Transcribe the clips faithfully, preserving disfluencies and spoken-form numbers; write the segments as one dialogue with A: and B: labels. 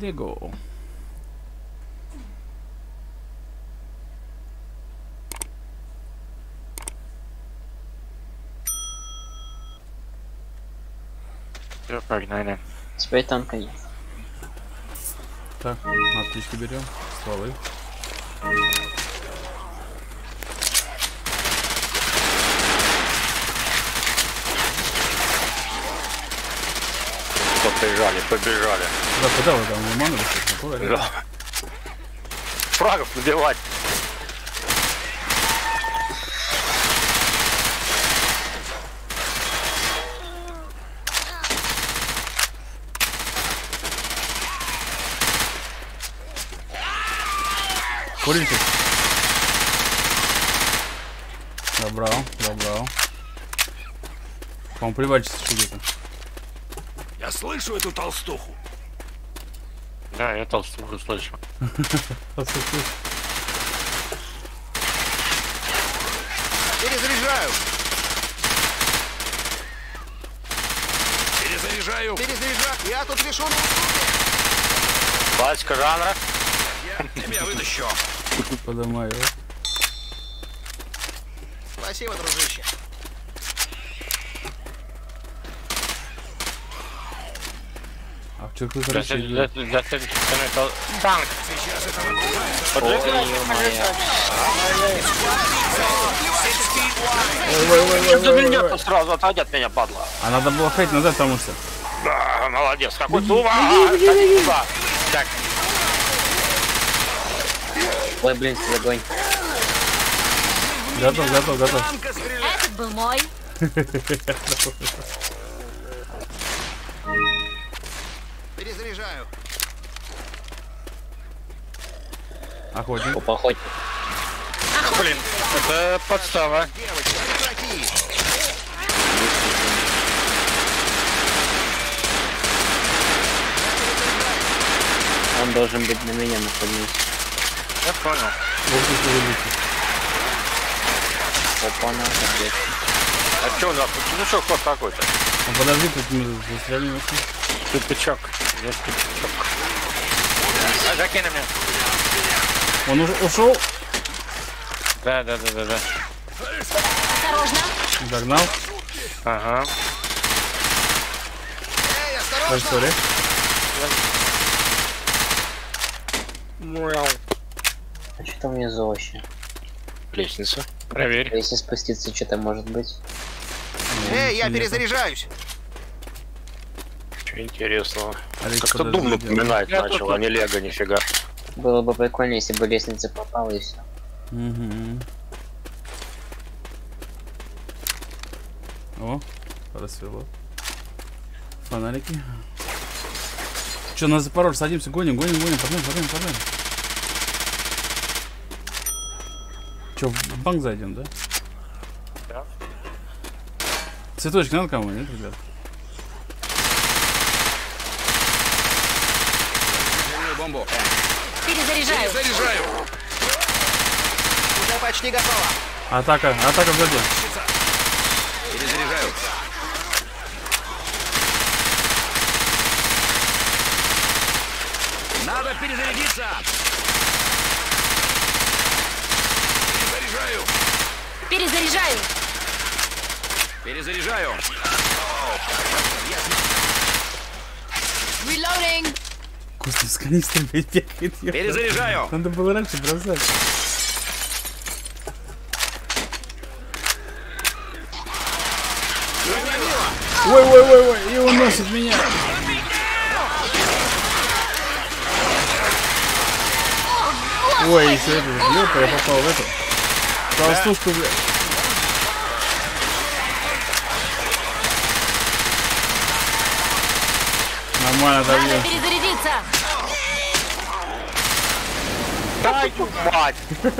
A: Лего.
B: Все, погнали.
C: Теперь танка нет.
A: Так, аптечки берем, стволы.
B: Побежали, побежали.
A: Да, куда вы там? Лиманы вышли?
B: Да. Фрагов набивать.
A: Курите? Добрал, добрал. По-моему, привальчится где-то.
D: Я слышу эту толстуху.
B: Да, я толстуху слышу.
D: Перезаряжаю. Перезаряжаю.
E: Перезаряжаю. Я тут решу на услуги.
B: Классика жанра.
D: Я тебя вытащу.
A: Подымаю.
E: Спасибо, дружище.
A: А в чё
B: Для след- для- для следующей стороны это танк.
D: Сейчас это
B: Что за меня сразу отойди от меня, падла.
A: А надо было ходить назад, потому что.
B: Да, молодец, какой тува. Так,
C: Ой, блин, огонь.
A: Готов, готов, готов.
F: Этот был мой.
E: Перезаряжаю.
A: Охотник.
C: Опа, охотник.
B: блин, это подстава.
E: Девочки, прекрати.
C: Он должен быть на меня находиться.
B: Я понял.
C: Опа, на, соответственно.
B: А чё у нас? Ну что, кто такой-то?
A: Ну подожди, тут мы застряли.
B: Тупичок. Здесь тупичок. А, закинь на меня.
A: Он уже ушел.
B: Да, да, да, да, да.
F: Осторожно.
A: Догнал.
B: Ага.
E: Эй, осторожно.
A: Сори.
C: А что там внизу вообще?
B: Лестница. Проверь.
C: Если спуститься, что-то может быть.
E: Эй, я перезаряжаюсь.
B: Что интересного.
A: Алекс,
B: Как-то
A: подожди,
B: Дум напоминать Я начал, тут- а не Лего, нифига.
C: Было бы прикольно, если бы лестница попала и все.
A: Угу. О, рассвело. Фонарики. Че, на Запорожье садимся, гоним, гоним, гоним, погнали, погнали, погнали. Че, в банк зайдем, да?
B: Да.
A: Цветочки надо кому, нет, ребят?
D: Бомбу.
F: Перезаряжаю.
D: Заряжаю.
E: Уже почти готово.
A: Атака, атака сзади.
D: Перезаряжаю. Надо перезарядиться. Перезаряжаю.
F: Перезаряжаю.
D: Перезаряжаю.
F: Reloading.
A: Господи, с канистрами бегает. ё.
D: Перезаряжаю.
A: Надо было раньше бросать. Ой, ой, ой, ой, и уносит меня. Ой, еще это взлёт, я попал в эту толстушку, бля. Нормально
F: Надо
A: добьем.
F: перезарядиться.
B: Дай, мать!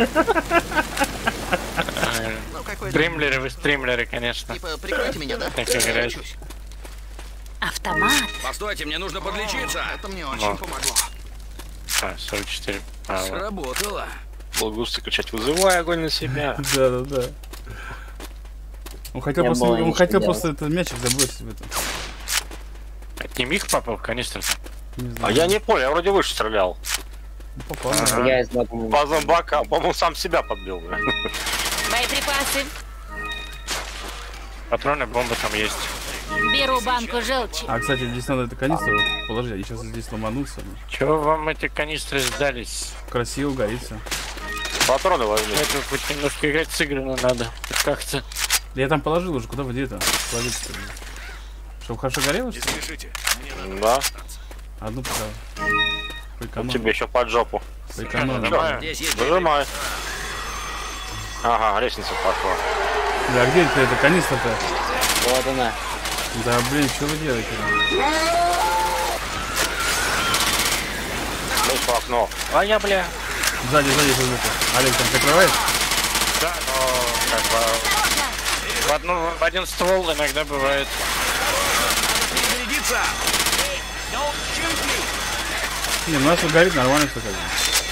E: Ну, какой
B: Стримлеры, вы стримлеры, конечно.
E: Типа, прикройте меня, да?
B: Так играть.
E: Учусь.
F: Автомат.
D: Постойте, мне нужно подлечиться.
E: Это мне очень
B: Во.
E: помогло.
B: А, сорок четыре. А, вот.
D: Сработало.
B: Болгусты кричать, вызывай огонь на себя.
A: Да, да, да. Он хотел
C: Я
A: просто,
C: было
A: он
C: ничего
A: хотел
C: делать.
A: просто этот мячик забросить в это.
B: Отними их, папа, в канистру.
A: Не
B: А
A: знаю.
B: я не понял, я вроде выше стрелял.
A: Ну, попал.
B: Ага.
A: наверное.
C: Я из зомбаком.
B: По зомбакам, по-моему, сам себя подбил. бля.
F: Боеприпасы.
G: Патроны, бомбы там есть.
F: Беру банку желчи.
A: А, кстати, здесь надо эту канистру положить. Они сейчас здесь ломанутся.
G: Чего вам эти канистры сдались?
A: Красиво горится.
B: Патроны возьми.
G: Это хоть немножко играть сыграно надо. Как-то.
A: Да я там положил уже. Куда вы где-то? Положите. Чтобы хорошо горело, что ли?
B: Да.
A: Одну пока. Поэкономил.
B: Тебе еще под жопу.
A: Поэкономил.
G: Нажимаю.
D: Здесь есть
B: Нажимай. Ага, лестница пошла.
A: Да, где это, эта канистра-то?
C: Вот она.
A: Да, блин, что вы делаете?
B: Лезь по окну.
G: А я, бля.
A: Сзади, сзади, что это? Олег, там прикрывает?
G: Да, но как бы в, одну, в один ствол иногда бывает.
D: Перезарядиться!
A: Не, у нас тут горит нормально все как бы.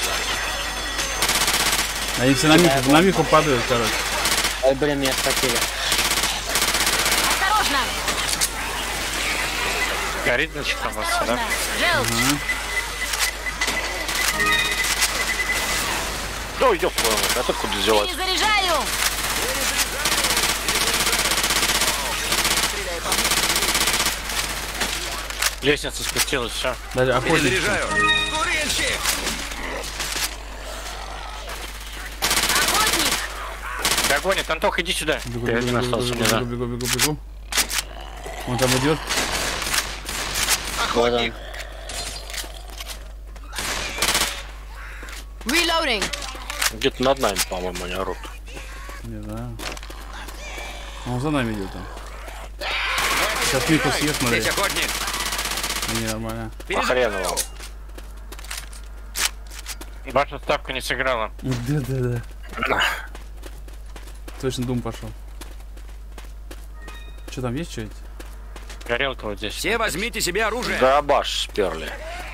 A: Они все на миху, на миху падают, короче.
C: Ой, блин, меня схватили.
F: Осторожно.
G: Горит, значит, там у вас, да?
F: Желчь.
B: Да, идет твою мать, а ты куда взялась?
F: Перезаряжаю.
G: Лестница спустилась, все.
A: Даже охотник.
D: Перезаряжаю. Курильщик!
F: Охотник.
G: Догонит. Антох, иди сюда.
A: Бегу,
G: Ты
A: бегу,
G: один
A: бегу,
G: остался
A: бегу,
G: мне, да.
A: бегу, бегу, бегу, бегу. Он там идет.
C: Вот он.
F: Reloading.
B: Где-то над нами, по-моему, они орут.
A: Не знаю. Он за нами идет там. Сейчас миху съест, смотри.
D: Здесь охотник!
A: Не, нормально.
B: По хрену вам.
G: Ваша ставка не сыграла.
A: Да, да, да. Точно дум пошел. Что там есть что-нибудь?
G: Горелка вот здесь.
D: Все возьмите себе оружие!
B: Дробаш сперли.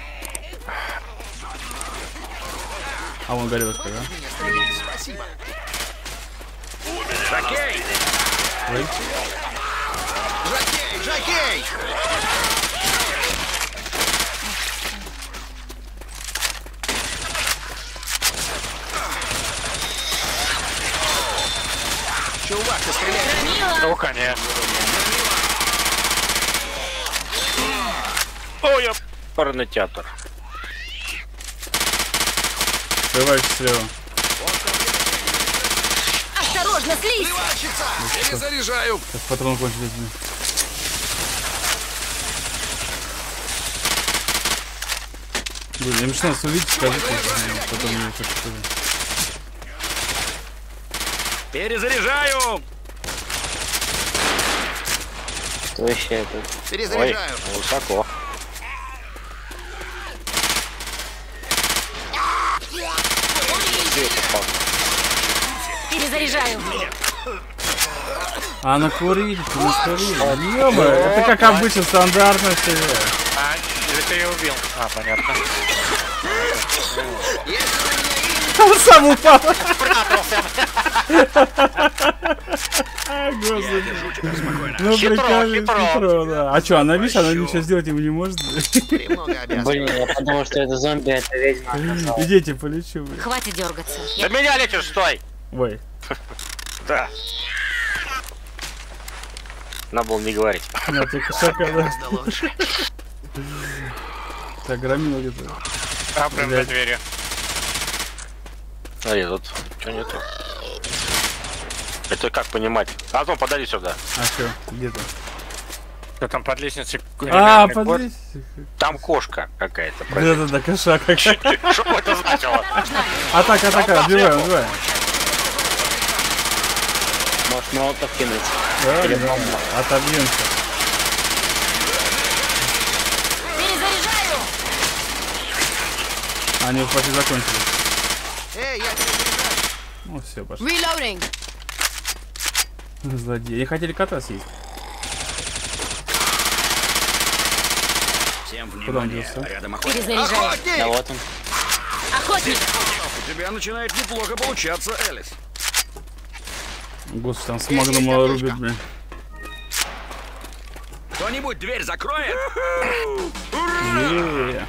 A: А вон горелочка, да?
E: Спасибо.
D: Жокей!
A: Ой.
E: Жокей, жокей! Чувак, ты стреляешь?
F: Громила.
G: Ну, конечно. Ой, я...
B: Порнотеатр.
A: Срываешься слева.
F: Осторожно, слизь.
D: Перезаряжаю!
A: Сейчас патрон кончились. блин. Блин, я мечтал вас увидеть, скажите. Потом мне что-то скажу.
D: Перезаряжаю!
C: Что еще это?
B: Ой,
E: Перезаряжаю.
B: высоко. Где это пап?
F: Перезаряжаю.
A: А, накурить, накурить. Ё-моё, это как обычно, стандартно все.
G: А, или ты ее убил? А, понятно.
A: Он сам упал. Господи. Ну,
B: Хитро,
A: прикольно,
B: хитро.
A: хитро, да. А что, она, видишь, она ничего сделать ему не может?
E: Премного обязан.
C: Блин, я подумал, что это зомби, а это ведьма. оказалась.
A: Идите, полечу. блин.
F: Хватит дергаться.
B: Да меня летишь, стой!
A: Ой,
B: Да. Надо было не говорить.
A: на ты кошака, да.
E: Да лучше.
A: Так, громила где-то.
G: А, прям за дверью.
B: Смотри, тут что нету? Это как понимать? Антон, подойди сюда.
A: А что, где-то?
G: Кто там под лестницей?
A: А,
G: Ремонтный код?
A: подвесь.
B: Там кошка какая-то.
A: Да-да-да, кошак какая.
B: Что бы это значило?
A: Атака, атака, отбиваем, отбиваем.
C: Может, молотов кинуть?
A: Да, да, отобьемся.
F: Перезаряжаю.
A: Они уже почти закончились.
E: Эй, я перезаряжаю.
A: Ну все, пошли.
F: Reloading.
A: Злодеи. Они хотели кота съесть.
D: Всем
A: Куда он
D: внимание!
A: делся?
D: Рядом охотник!
F: Перезаряжаю.
C: Да
E: Охотник!
C: вот он.
F: Охотник.
D: У тебя начинает неплохо получаться, Элис.
A: Господи, там с
E: Здесь есть
A: магнума
E: аптечка.
A: рубит, блин.
D: Кто Кто-нибудь дверь закроет?
A: Е-е-е.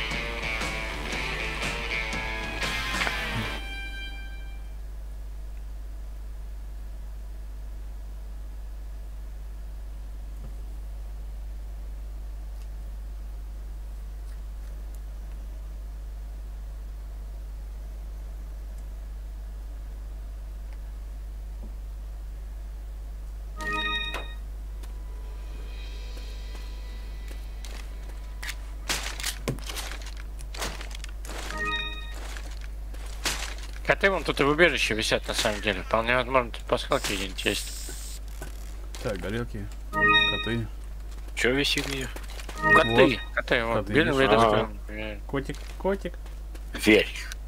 G: Коты вон тут и в убежище висят на самом деле. Вполне возможно, тут пасхалки где-нибудь есть.
A: Так, горелки, коты.
G: Че висит где? Коты, коты, вот,
A: Коты,
G: белый
A: видишь?
G: выдаст.
A: Котик, котик.
G: Верь.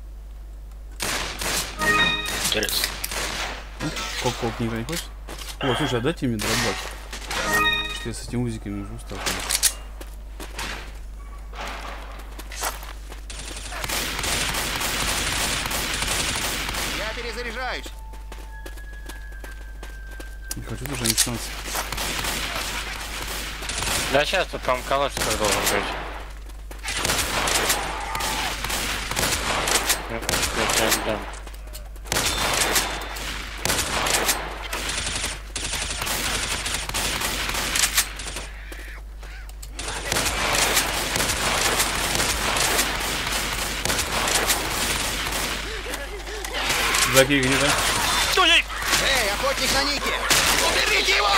G: Интересно.
A: Коп-коп никто не хочет? О, слушай, а дайте мне дробак. Что я с этими узиками уже устал.
E: Я перезаряжаюсь.
A: Не хочу даже начинаться.
G: Да сейчас тут там калаш должен быть. Я тебе дам.
A: Заки где-то?
E: Эй, охотник на Нике! Уберите его!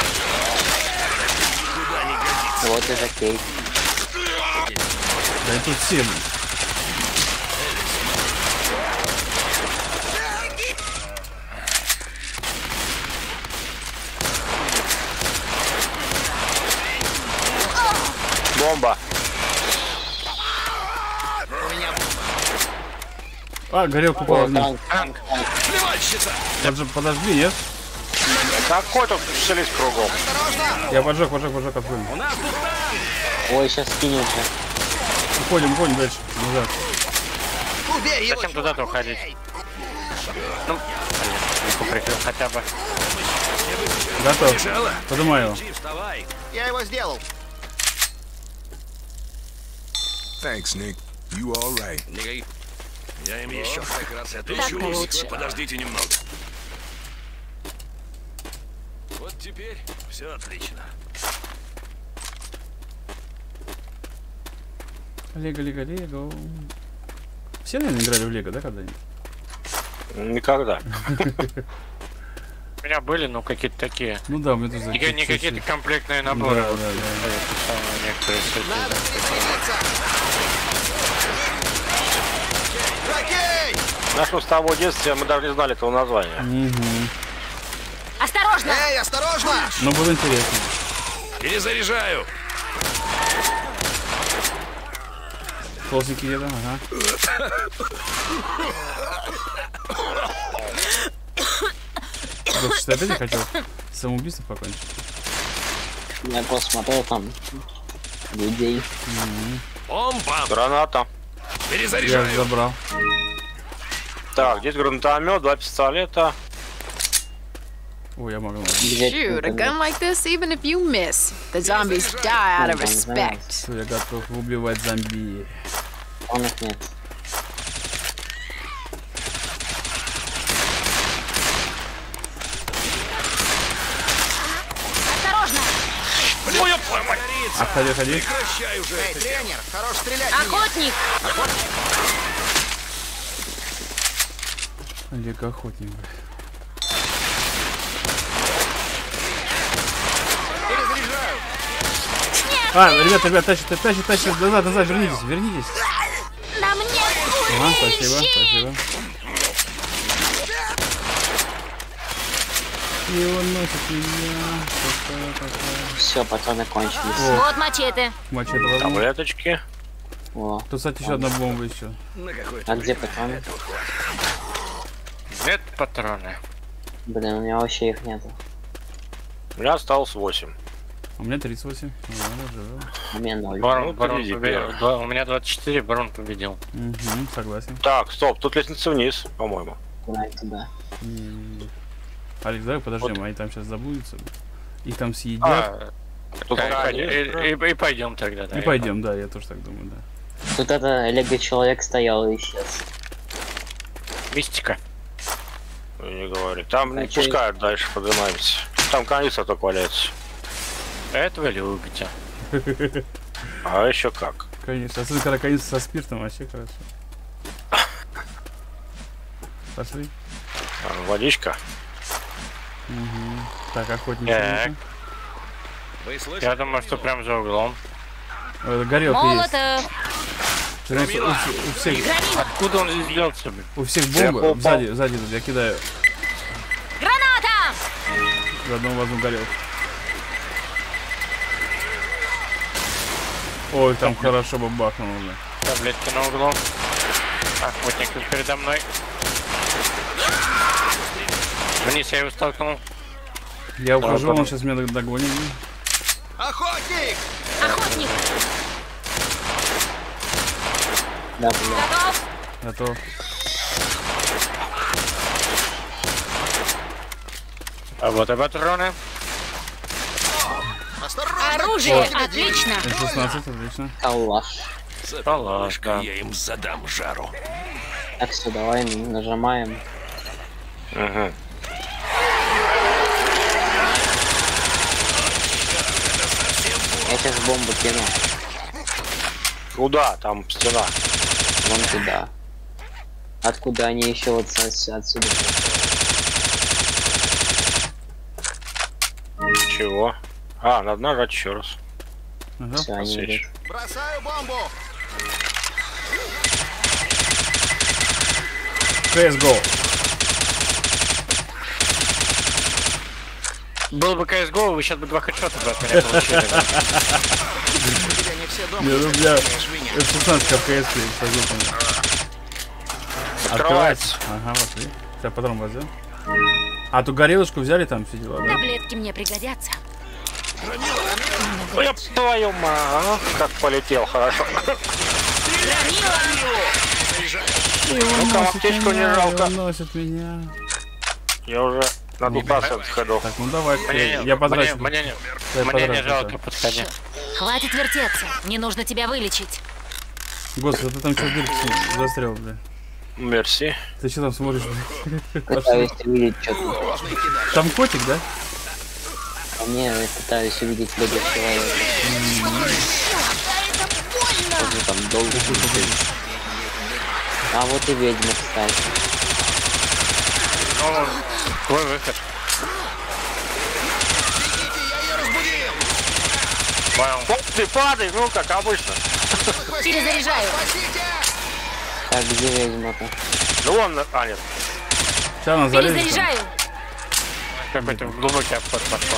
C: Вот и Жакей.
A: Да и тут все. блин.
B: Бомба.
A: А, горелку упала вниз.
C: Танк, танк, танк.
D: Плевальщица!
A: Подж- Подожди, нет?
B: Какой тут специалист кругом?
E: Осторожно!
A: Я поджег, поджег, поджег, отходим.
D: У нас тут танк!
C: Ой, сейчас скинется.
A: Уходим, уходим дальше. Назад.
E: Убей его!
G: Зачем туда-то уходить? Ну, блин, прикрыл хотя бы.
A: Готов.
D: Бежала?
A: Поднимай его.
D: Джи, вставай!
E: Я его сделал.
H: Thanks, Nick. You all right?
D: Никаких. Я им еще как раз это
F: Так
D: учусь.
F: лучше.
D: Подождите немного. Вот теперь все отлично.
A: Лего, лего, лего. Все, наверное, играли в лего, да, когда-нибудь?
B: Никогда.
G: У меня были, ну, какие-то такие.
A: Ну да, мне тоже...
G: Не, не
A: чуть-чуть.
G: какие-то комплектные
A: Да,
G: наборы.
A: да,
G: вот,
A: да.
G: это самое, некоторые с этим,
E: Надо
G: да.
E: перезарядиться! Жакей!
B: В нашем с того детстве мы даже не знали этого названия.
A: Мгм.
F: Осторожно!
E: Эй, осторожно!
A: Ну, было интересно.
D: Перезаряжаю!
A: Толстенький где-то, ага. Док, что ты опять не хотел самоубийство покончить?
C: Я просто смотрел там людей.
D: Бомба!
B: Граната.
A: Я
D: Перезаряжаю!
A: забрал.
B: Так, здесь гранатомет, два пистолета.
A: Ой, я могу.
I: Shoot, a gun like this, even if you miss, the zombies die out of respect.
A: Все, я готов убивать зомби.
C: Он их нет.
F: Осторожно!
A: Отходи, отходи.
D: Прекращай уже!
E: Эй, тренер, хорош стрелять в меня.
F: Охотник!
A: Лего охотник.
E: Перезаряжаю.
A: А, ребята, ребята, тащите, тащите, тащите, назад, назад, вернитесь, вернитесь.
F: На мне
A: Ага, спасибо,
F: ищи!
A: спасибо. И он носит меня. Такая, такая.
C: Все, патроны кончились.
F: Вот мачете.
A: Мачете возьму.
B: Таблеточки.
C: О,
A: Тут, кстати, еще одна бомба еще.
D: На какой-то
C: а где патроны?
G: Нет патроны.
C: Блин, у меня вообще их нету.
B: У меня осталось восемь.
A: У меня тридцать восемь. Ладно, живем.
C: У меня ноль.
G: Барон,
B: Ну,
G: барон
B: победи
G: победил.
B: первый.
G: Да, у меня двадцать четыре, барон победил.
A: Угу, согласен.
B: Так, стоп, тут лестница вниз, по-моему.
C: Куда туда?
A: Не-не-не. Алекс, давай подождем,
B: Вот.
A: они там сейчас забудутся. Их там съедят.
G: А, Тут
B: И,
G: канистра.
B: и- и- и пойдем тогда, да.
A: И
B: я
A: пойдем, да, я тоже так думаю, да.
C: Тут это лего-человек стоял и исчез.
B: понял. Мистика.
G: Ну, не говори. Там не
C: А чё-
G: пускают дальше, поднимаемся. Там канистра только валяется.
B: Это вы любите.
G: А еще как.
A: Конечно. Особенно когда конец со спиртом, вообще хорошо. Пошли.
G: А, водичка.
A: Так, охотники.
B: Так.
A: ну-ка.
D: Вы слышите?
B: Я думаю, что прям за углом.
A: Э, Горелка есть.
F: Молотов.
A: Ты знаешь, у, вс- у всех,
F: Громила.
B: Откуда он здесь взялся, блин?
A: у всех
G: Я
A: бомбы.
G: попал.
A: Сзади, сзади тут я кидаю.
F: Граната!
A: Заодно возьму горелку. Ой, там хорошо бы бахнуло, бля.
B: Таблетки на углу. Охотник тут передо мной. Вниз я его столкнул.
A: Я ухожу,
B: потом.
A: он сейчас меня догонит. блин.
E: Охотник!
F: Охотник.
C: Да, бля.
F: Готов?
A: Готов.
B: А вот и патроны.
E: Осторожно!
F: Оружие.
E: Что тебе делать?
F: Отлично.
A: эм шестнадцать, отлично.
C: Калаш.
B: Палашка.
D: Я им задам жару.
C: Так, все, давай нажимаем.
G: Угу.
C: Я сейчас бомбу кину.
G: Куда? Там стена.
C: Вон туда. Откуда они еще вот со- отсюда?
G: Чего? А, надо нажать еще раз.
A: Ага.
C: Все, они идут.
G: Отсечь.
E: Бросаю бомбу!
A: си эс го.
B: Был бы си эс го, вы сейчас бы два хедшота бы от меня получили. да.
E: У тебя не все дома.
A: Не, ну бля,
E: Знаешь меня.
A: эф шестнадцать ка пэ эс со звуком.
G: Открывается.
A: Ага, пошли. Сейчас патрон возьмем. А ту горелочку взяли там все дела, да?
F: Таблетки мне пригодятся.
G: Ну, я твою мать, а? Как полетел, хорошо. Ну-ка, аптечку не жалко.
A: Носит меня.
G: Я уже на двух процентах ходов.
A: Так, ну давай,
B: Мне
A: я,
B: не-
A: я потрачу.
B: Мне, мне, не-
A: Я
B: мне не
A: потрачу,
B: жалко,
A: да.
B: подходи.
F: Хватит вертеться. Мне нужно тебя вылечить.
A: Господи, ты там что дырки застрял, бля.
G: Мерси.
A: Ты что там смотришь, бля?
C: Пытаюсь увидеть что-то.
A: Там котик, да?
C: А мне я пытаюсь увидеть лего-человека. Тоже там долго сидеть. А вот и ведьма, кстати.
B: Ну, твой выход. Понял.
G: Оп, ты падай, ну как обычно.
F: Перезаряжаю.
E: Спасите!
C: Так, где ведьма-то?
G: Ну вон, а нет.
A: Сейчас она залезет. там.
F: Перезаряжаю.
B: Какой-то глубокий обход пошел.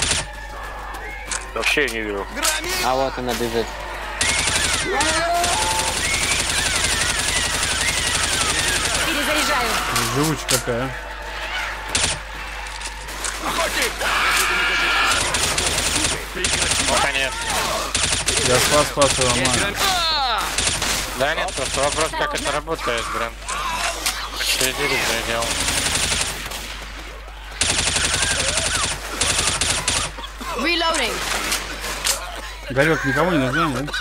G: Вообще не вижу.
E: Громит!
C: А вот она бежит.
F: Перезаряжаю.
A: Живучая какая.
B: Наконец.
A: Я спас, спас его, нормально.
B: Да нет, просто вопрос, как это работает, блин. Следили за делом.
I: Reloading.
A: Горелка никому не нужна, да?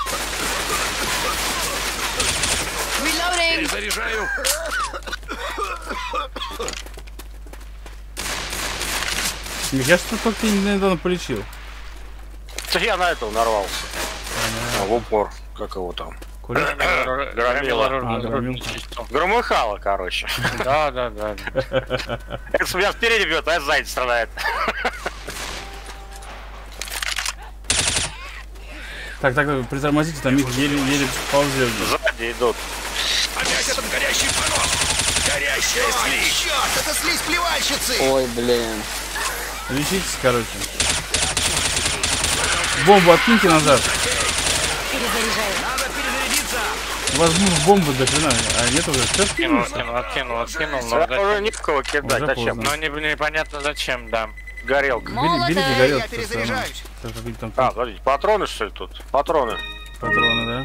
I: Reloading.
D: Заряжаю.
A: Я что только недавно полечил.
G: Я на этого нарвался. А, в упор. Как его там?
A: Курить?
G: Громила.
A: А, громил.
G: Громыхало, короче.
B: Да, да, да.
G: Это с меня спереди бьет, а сзади страдает.
A: Так, так, притормозите, там их еле-еле ползет.
G: Сзади идут.
D: Опять этот горящий понос. Горящая
E: Ой,
D: слизь.
E: черт, это слизь плевальщицы!
C: Ой, блин.
A: Лечитесь, короче. Бомбу откиньте назад.
F: Перезаряжаю.
D: Надо перезарядиться.
A: У вас ну, бомбы до хрена. А нет уже? Все
B: Кинул,
A: откинулся?
B: кинул, откинул, откинул. Но
G: Сразу уже
B: зачем?
G: никого кидать,
A: Уже
G: зачем?
A: поздно.
B: Но не, непонятно зачем, да.
G: Горелка.
A: Бери- Берите
F: Молотов.
A: горелку.
E: Я перезаряжаюсь.
A: Сейчас какие-то там
G: А, подождите, патроны что ли тут? Патроны.
A: патроны,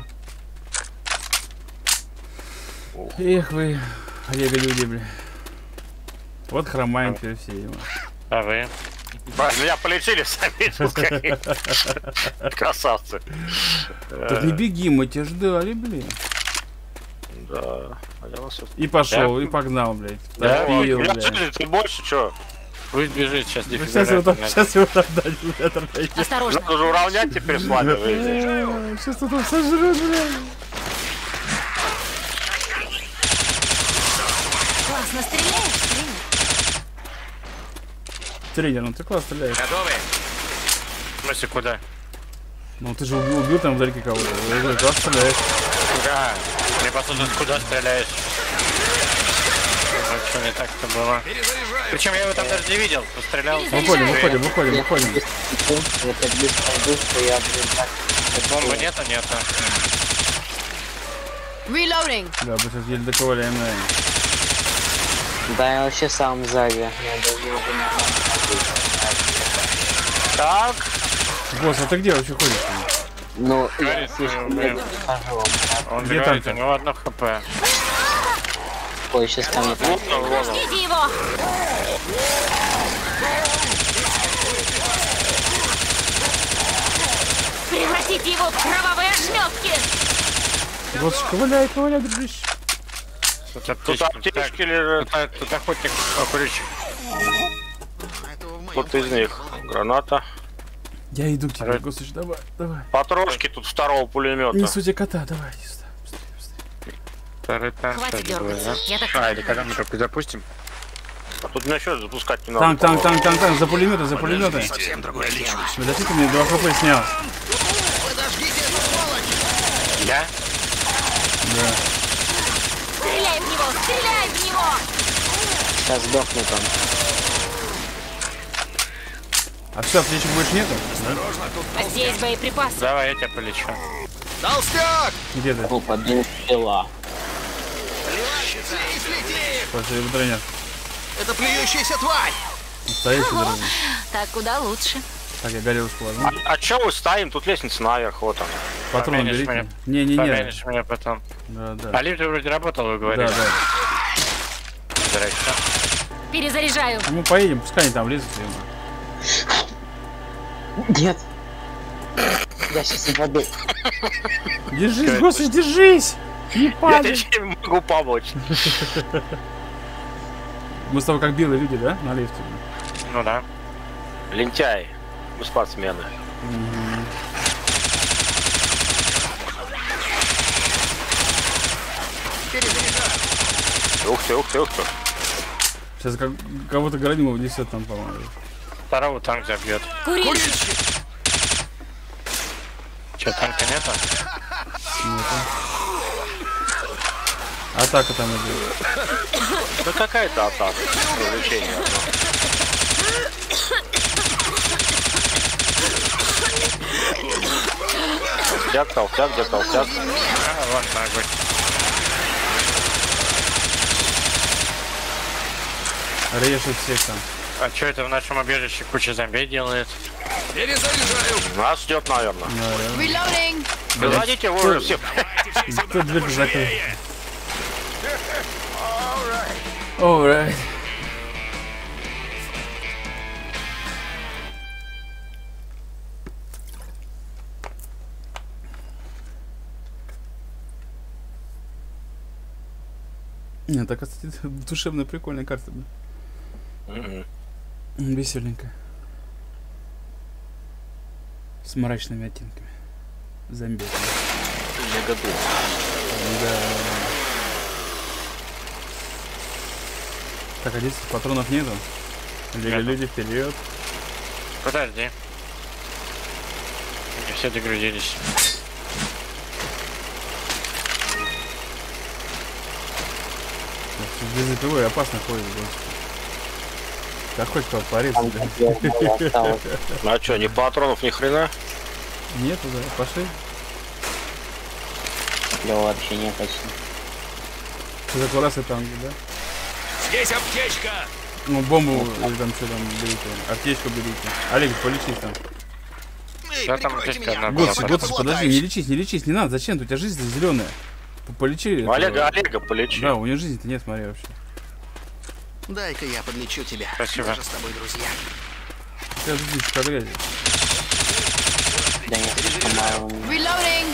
A: да? Эх вы, Олега люди, бля. Вот хромаем теперь все, ема.
B: А вы?
G: Меня полечили сами. Красавцы.
A: Так не беги, мы тебя ждали, блин.
G: Да.
A: И пошел, и погнал, блядь.
G: Да,
A: Топил,
G: я
A: блядь.
G: ты больше чё?
B: Пусть бежит сейчас.
A: Ну, Сейчас его там, сейчас его там дать, блядь.
F: Осторожно.
G: Надо же уравнять теперь с вами.
A: Сейчас он там сожрет, блядь.
F: Классно стреляешь, тренер.
A: Тренер, ну ты классно стреляешь.
D: Готовы?
B: В смысле, куда?
A: Ну ты же убил, убил там вдалеке кого-то. Ты классно стреляешь.
B: Да. Мне по сути, куда стреляешь? Ну что, не так-то было. Причем я его там даже не видел. Пострелял.
A: Выходим, выходим, выходим, выходим.
C: Это без пойду, что я, блин, так...
B: Бомбы нету, нету.
I: Reloading.
A: Да, мы сейчас еле доковыляем, наверное.
C: Да, я вообще сам сзади. Я даже уже
G: Так.
A: Босс, а ты где вообще ходишь?
C: Ну, я
B: Говорит,
C: слишком
B: блин.
C: медленно хожу.
B: Он
A: Где
B: говорит,
A: танк?
B: у него одно хп.
C: Ой, сейчас ко мне там.
F: Ждите его. Превратите его в кровавые ошметки.
A: Босс, ковыляй, ковыляй, дружище.
B: Тут
G: Тут
B: аптечка.
G: аптечки
B: Так,
G: лежат.
B: Тут, тут охотник курильщик.
E: Этого в моем
G: Вот из них. Граната.
A: Я иду к тебе,
B: Давай.
A: Госыч, давай, давай.
G: Патрошки тут второго пулемета.
A: Несу тебе кота, давай, иди сюда. Быстрее, быстрее.
B: Второй танк.
F: Хватит
B: кстати, будет,
F: дергаться.
B: да?
F: Я так
B: А, или когда мы только запустим?
G: А тут меня что запускать не надо.
A: Танк, танк, танк, танк, танк, за пулеметы, за пулеметы.
D: Совсем другое дело.
A: Подожди, ты мне два хп снял.
E: Подождите эту сволочь!
B: Я?
A: Да.
F: стреляй в него, стреляй в него.
C: Сейчас сдохнет он.
A: А все, аптечек больше нету?
F: А здесь боеприпасы.
B: Давай, я тебя полечу.
E: Толстяк!
A: Где ты?
C: Ну, подбил пила.
E: Слезь, лети!
A: Пошли, его тренер.
E: Это плюющаяся тварь!
A: Настоящий друг.
F: Так куда лучше.
A: Так, я горелочку возьму.
G: А, а чё мы стоим? Тут лестница наверх, вот она.
A: Патрон
B: Поменишь
A: берите.
B: меня.
A: Не-не-не.
B: Поменишь меня потом.
A: Да, да.
B: А лифт вроде работал, вы говорили.
A: Да, да.
B: Здрасте.
F: Перезаряжаю.
A: Ну, поедем, пускай они там лезут. ему.
C: Нет. Я сейчас упаду.
A: Держись, Госыч, держись! Не
G: Я
A: падай!
G: тебе не могу помочь.
A: Мы с тобой как белые люди, да? На лифте.
B: Ну да.
G: Лентяй. Мы спортсмены. Ух ты, ух ты, ух ты.
A: Сейчас как, кого-то Гранимова несет там, по-моему.
B: Второго танк забьет.
F: Курильщик.
B: Че, танка нету?
A: Атака там идет.
G: Да какая-то атака. Развлечение одно. Толстяк, толстяк, где толстяк?
B: А, вон ногой.
A: Режет всех там.
B: А что это в нашем убежище куча зомби делает?
D: Перезаряжаю.
G: Нас ждет, наверное.
I: Reloading.
G: Выводите его уже всех.
A: Кто дверь закрыл? Alright. Нет, так, кстати, душевная, прикольная карта.
G: Мгм.
A: Веселенькая. С мрачными оттенками. Зомби.
G: Негодуй.
A: Да. Так, а здесь патронов нету? Люди,
B: Нету.
A: люди вперед.
B: Подожди. Не все догрузились.
A: Бензопилой опасно ходит. Господи. Как хоть кто порезать,
C: Там
A: да?
C: так мало осталось.
G: Ну а что, ни патронов, ни хрена?
A: Нету, да, пошли.
C: Да вообще не точно.
A: Что за классы танки, да?
D: Здесь аптечка.
A: Ну, бомбу, или там что там берите. Аптечку берите. Олег, полечись там.
E: Эй,
B: Да, там
E: прикройте
B: аптечка
E: меня!
B: одна
E: Я
B: была.
A: Готс,
E: пока
A: Готс, подожди,
E: подлатаюсь.
A: не лечись, не лечись, не надо, зачем? У тебя жизнь зеленая. Полечи.
G: Ну,
A: этого.
G: Олега, Олега полечи.
A: Да, у нее жизни-то нет, смотри вообще.
E: Дай-ка я подлечу тебя.
B: Спасибо.
E: Мы же с тобой друзья.
A: Сейчас здесь по грязи.
C: Да нет, слишком мало.
I: Reloading.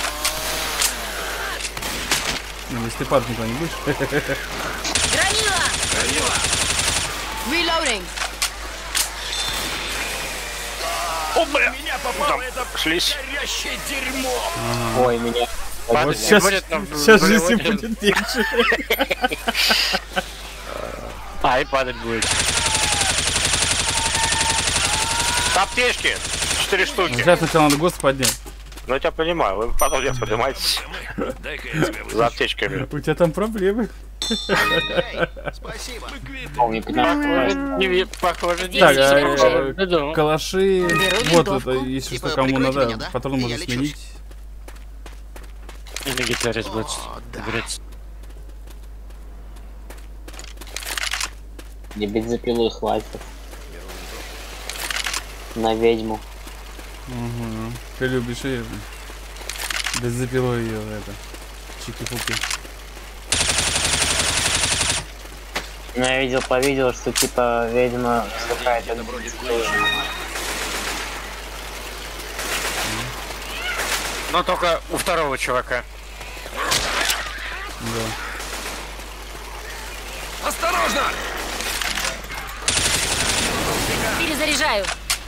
A: Ну, если ты падать никуда не будешь.
F: Гранила!
I: Reloading.
G: О, бля!
D: Меня попало это
G: Шлись.
D: горящее дерьмо.
C: Ой, меня...
A: Вот
B: Падать не
A: сейчас,
B: будет, но
A: сейчас
B: более
A: жизни
B: очень.
A: будет меньше.
B: А, и падать будет.
G: Аптечки! Четыре штуки.
A: Сейчас сначала надо ГОСТ поднять.
G: Ну я тебя понимаю, вы потом не поднимаетесь
D: Дай-ка я тебя
G: за аптечками.
A: У тебя там проблемы.
E: Спасибо.
C: О, мне пятнадцать.
B: Не ви- Похоже, не
A: Так,
B: видно.
A: а,
B: Да, да.
A: калаши. Вот это, если
E: Типа,
A: что, кому
E: прикройте
A: надо,
E: меня, да?
A: патроны
E: Я
A: можно
E: лечусь.
A: сменить.
B: И на гитаре будет. играть.
C: Мне бензопилы хватит. На ведьму.
A: Угу. Ты любишь ее. Бензопилой ее, это. Чики-пуки.
C: Ну, я видел по видео, что типа ведьма какая-то.
B: Но только у второго чувака.
A: Да.
D: Осторожно!
F: Перезаряжаю.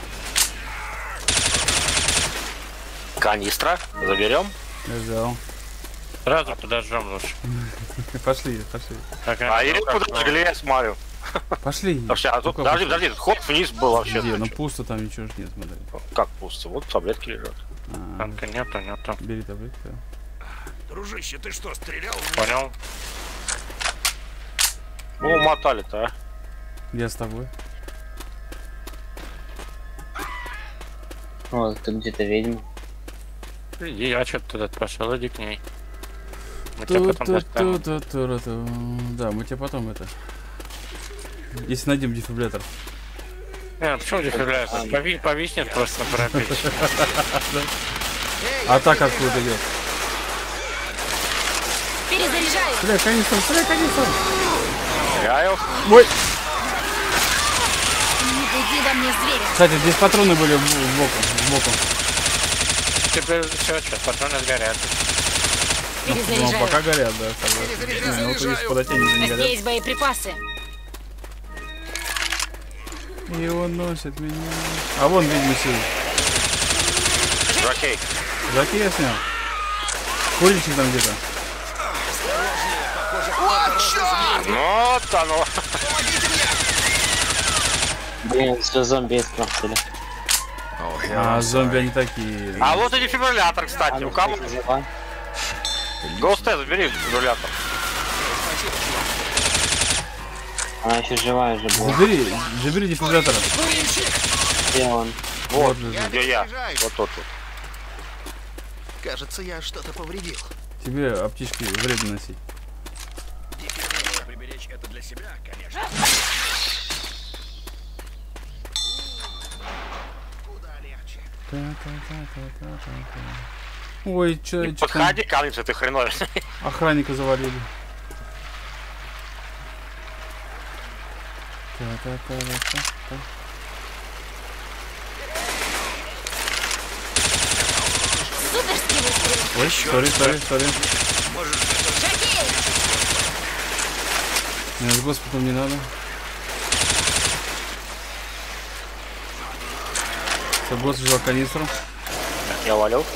G: Канистра. Заберем.
A: Я взял.
B: Сразу подожжем лучше.
A: Пошли, пошли.
B: Так,
G: А или
B: ну, как,
G: подожгли, я смотрю.
A: Пошли.
G: Вообще, а тут,
A: Только
G: подожди,
A: пошли.
G: подожди, тут ход вниз был вообще.
A: Где? Ну пусто там ничего ж нет, смотри.
G: Как пусто? Вот таблетки лежат.
A: А,
B: танка нету, нету.
A: бери таблетку.
D: Дружище, ты что, стрелял?
B: Понял?
G: Ну, мотали-то, а.
A: Я с тобой.
C: Вот, тут где-то ведьма.
B: Иди, я что-то туда пошел, иди к ней. Мы тебя потом достанем.
A: Ту-ту-ту-ту-ту-ту. Да, мы тебе потом это. Если найдем дефибриллятор.
B: Не, почему дефибриллятор? Пови- Повиснет просто на парапете.
A: А так откуда идет?
F: Перезаряжаю.
A: Стреляй, канистром, стреляй, канистром.
G: Стреляю.
A: Ой!
F: Не буди во мне зверя.
A: Кстати, здесь патроны были в- сбоку, сбоку.
B: Теперь все, что, патроны сгорят.
A: Ну,
F: Перезаряжаю.
A: пока горят, да, согласен. Не, ну, вот если подойти, они не горят.
F: Здесь боеприпасы.
A: И он носит меня. А вон, видимо, сидит.
G: Окей.
A: Заки я снял. Курильщик там где-то.
G: Вот оно.
C: Блин, все зомби испортили.
A: А, зомби они такие.
G: А вот и дефибриллятор, кстати. У кого?
C: Жива?
G: Гоусте, забери дефибриллятор.
C: Она еще живая же была.
A: Забери, забери дефибриллятора.
C: Где он?
G: Вот,
A: лежит.
G: где я. Вот тут вот.
E: Кажется, я что-то повредил.
A: Тебе аптечки вредно носить.
D: Приберечь это для себя, конечно.
E: Куда легче.
A: Та-та-та-та-та-та. Ой, чё, чё там?
G: Подходи ко мне, ты хреновый.
A: Охранника завалили. Та-та-та-та-та.
F: Суперский выстрел.
A: Ой, сори, сори, сори.
F: Шаги!
A: Нет, с госпиталем не надо. Все, босс взял канистру.
G: Я валил.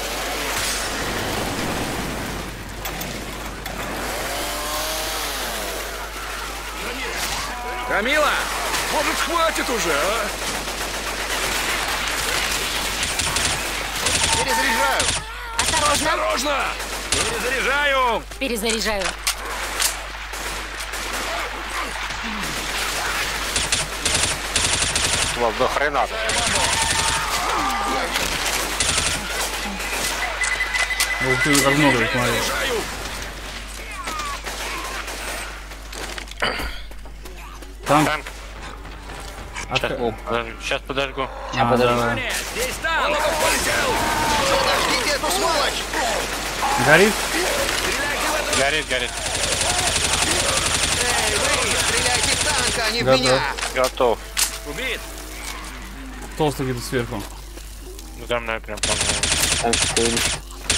D: Камила, может, хватит уже, а?
E: Перезаряжаю.
F: Осторожно.
D: Осторожно! Перезаряжаю!
F: Перезаряжаю.
G: Вот до хрена.
A: Ух ты, как много их, смотри.
D: Заряжаю!
A: Танк.
B: Танк.
A: Ах-
B: Сейчас подожгу.
A: А, давай.
D: Здесь там! Молотов полетел!
E: Подождите эту сволочь!
A: Горит?
B: Горит, горит.
E: Эй, вы, стреляйте в танк, а не в
A: Готов.
E: меня!
G: Готов.
D: Убит!
A: толстый где-то сверху.
B: Ну за мной прям, по-моему.
C: Там курильщик.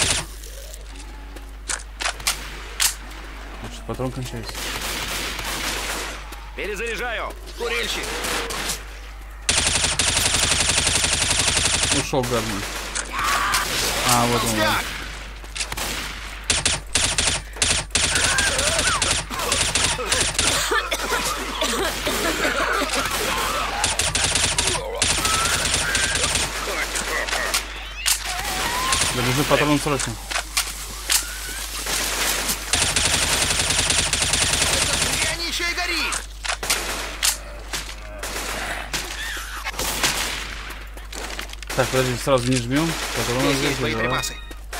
A: Значит, патрон кончается.
D: Перезаряжаю. Курильщик.
A: Ушел, гадный. А, вот он.
D: Так.
A: Да бежит патрон срочно.
E: Дрянь еще и горит.
A: Так, подожди, сразу не жмем. Патрон
E: Здесь
A: здесь,
E: есть
A: да.
E: боеприпасы.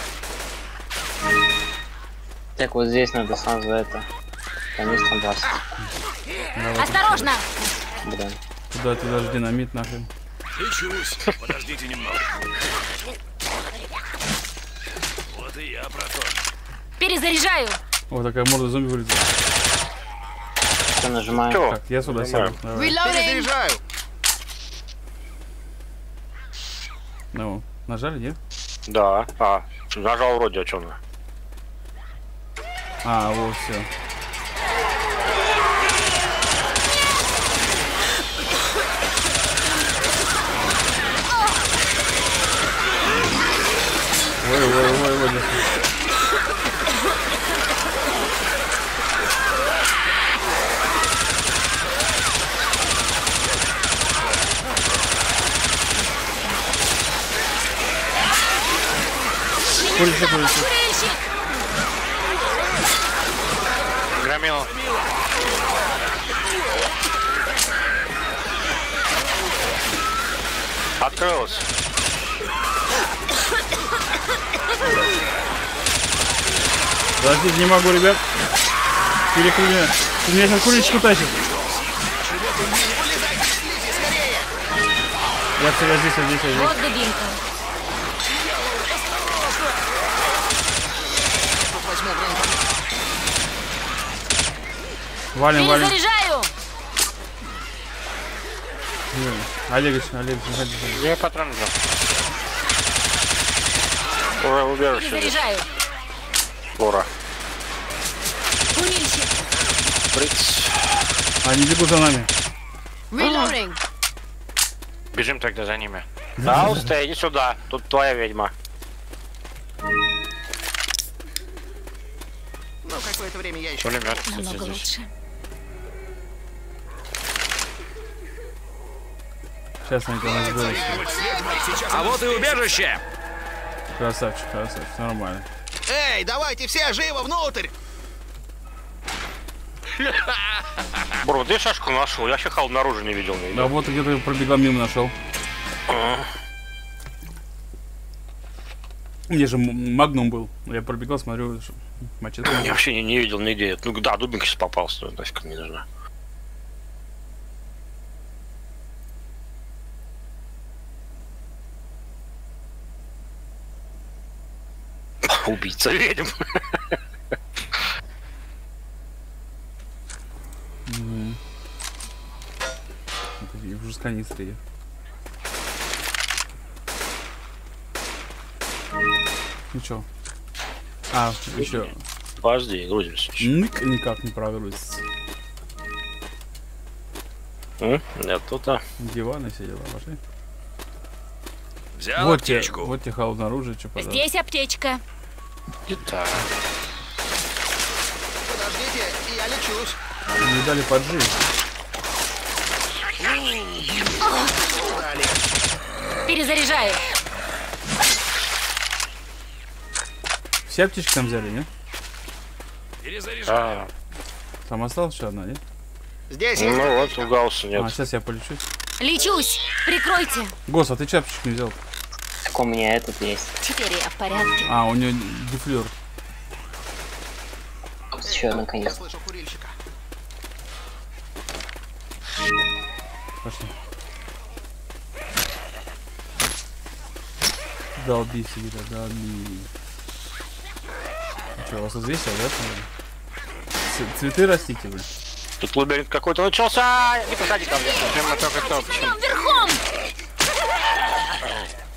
C: Так, вот здесь надо сразу это. Канистром бросить.
F: Осторожно!
C: Блин.
A: Туда, туда же динамит нахрен.
D: Лечусь. Подождите немного. Вот и я про то.
F: Перезаряжаю!
A: О, такая морда зомби вылезла.
C: Все нажимаю.
B: Чё?
A: Так, я сюда сяду. Давай.
I: Reloading.
E: Перезаряжаю.
A: Ну, нажали, нет?
G: Да. А, нажал вроде, а чё на?
A: А, вот, все. Ой, ой, ой, ой. Курильщик, курильщик.
F: Курильщик!
B: Громил.
G: Открылось.
A: Подождите, не могу, ребят. Перекрыли. У меня сейчас курильщик утащит. Я всегда здесь, я здесь, я здесь.
F: Вот дубинка.
E: Возьму броню.
A: Валим, валим.
F: Перезаряжаю!
A: Олегович, Олегович, не ходи.
B: Я патрон взял.
G: Уже убежище здесь.
F: Перезаряжаю!
G: Скоро.
F: Курильщик!
G: Прыц.
A: Они бегут за нами.
I: Reloading.
B: Бежим тогда за ними.
G: Ауста, иди сюда. Тут твоя ведьма.
E: Ну, какое-то время я еще.
B: Пулемет, кстати,
F: Намного
B: здесь.
F: лучше.
A: Сейчас они там разберутся.
D: А вот и убежище.
A: Красавчик, красавчик, нормально.
E: Эй, давайте все живо внутрь.
G: Бро, ты шашку нашел. Я щехал наружу не видел. Не
A: Да
G: видел.
A: вот где-то пробегал мимо, нашел. У меня же м- магнум был. Я пробегал, смотрю, что мачете.
G: Я вообще не, не видел нигде. Ну да, дубинка сейчас попался. Нафиг не нужна. Убийца ведьм.
A: Мгм. Это и уже с канистры. Ну чё? А, еще.
G: Подожди, грузимся.
A: Ник никак не провелся.
G: М? Нет, тут а.
A: Диваны все дела, пошли.
D: Взял
A: Вот тебе,
D: аптечку.
A: вот тебе холодное оружие, что пожалуйста.
F: Здесь аптечка.
B: Гитара.
E: Подождите, я лечусь.
A: Не дали поджить.
E: Дали.
F: Перезаряжаю.
A: Все аптечки там взяли, нет?
D: Перезаряжаю.
B: А,
A: Там осталась еще одна, нет?
E: Здесь есть.
G: Ну вот, у Гаусса нет.
A: А, сейчас я полечусь.
F: Лечусь. Прикройте.
A: Гос, а ты че аптечку не взял?
C: Так у меня этот есть.
F: Теперь я в порядке.
A: А, у нее дефлер.
C: Еще одна
E: Я
C: канистра.
E: слышу курильщика.
A: Пошли. Долби себе, да, долби. Ну что, у вас тут весело, да? Ц- Цветы растите вы.
G: Тут лабиринт какой-то начался. Не подходи ко мне.
B: прямо только топ.
F: Идем верхом!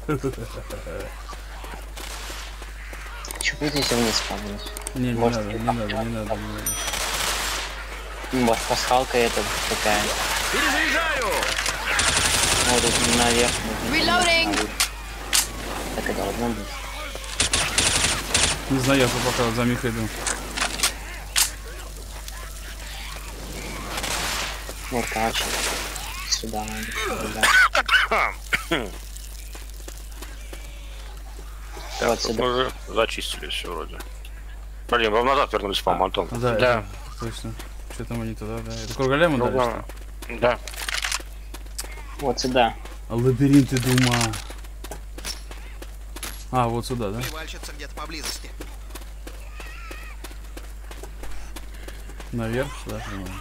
C: Чё вы здесь вниз спавнились?
A: Не, не
C: Может,
A: надо, не надо, не надо, не надо.
C: У вас пасхалка эта такая.
D: Перезаряжаю!
C: Вот тут наверх. можно
I: Reloading.
C: поставить. Так и должно быть.
A: Не знаю, я тут пока за Михой иду.
C: Вот, короче. Сюда надо. Вот сюда.
G: Мы уже зачистили все вроде. Блин, вам назад вернулись, по-моему, Антон.
A: Да,
B: Да.
A: это, точно. Что там они туда, да? Это круголям дали, что ли?
B: Да.
C: Вот сюда.
A: А лабиринты дума. А, вот сюда, да?
E: Привальщица где-то поблизости.
A: Наверх, да.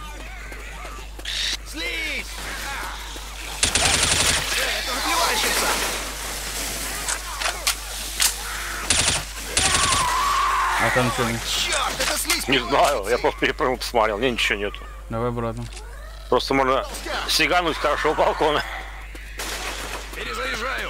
E: Слизь! Эй, это же плевальщица!
A: А там что?
E: Черт, это слизь!
G: Не знаю, я просто перепрыгнул, посмотрел, мне ничего нету.
A: Давай обратно.
G: Просто можно сигануть с хорошего балкона.
D: Перезаряжаю!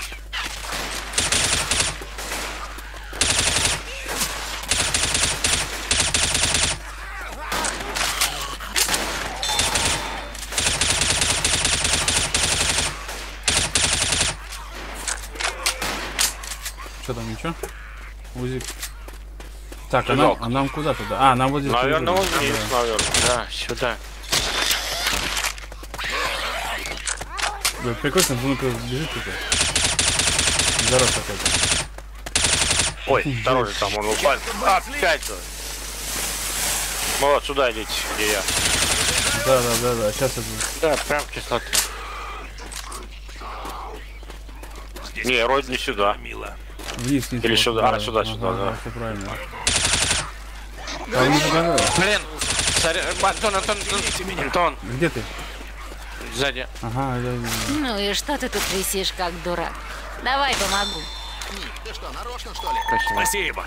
A: Что там, ничего? Узик. Так, а нам, а нам куда туда? А, нам вот здесь.
G: Наверное,
A: повезло.
G: он вниз,
A: Да.
G: наверное.
B: Да, сюда.
A: Да, прикольно, внука бежит туда. Здоров какой-то.
G: Ой, второй же там, он упал. Опять же. Ну вот, сюда идите, где я.
A: Да, да, да, да. Сейчас это.
B: Да, прям кислота.
G: Не, вроде не сюда.
D: Мило.
A: Вниз, вниз.
G: Или
A: вот,
G: сюда, а, сюда, сюда, да.
A: Все правильно. Там не догадалась.
B: Блин, царь... Антон, Антон, Антон, Антон,
A: Где ты?
B: сзади.
A: Ага, я вижу.
F: Ну и что ты тут висишь, как дурак? Давай помогу.
E: Ник, ты что, нарочно, что ли?
D: Спасибо.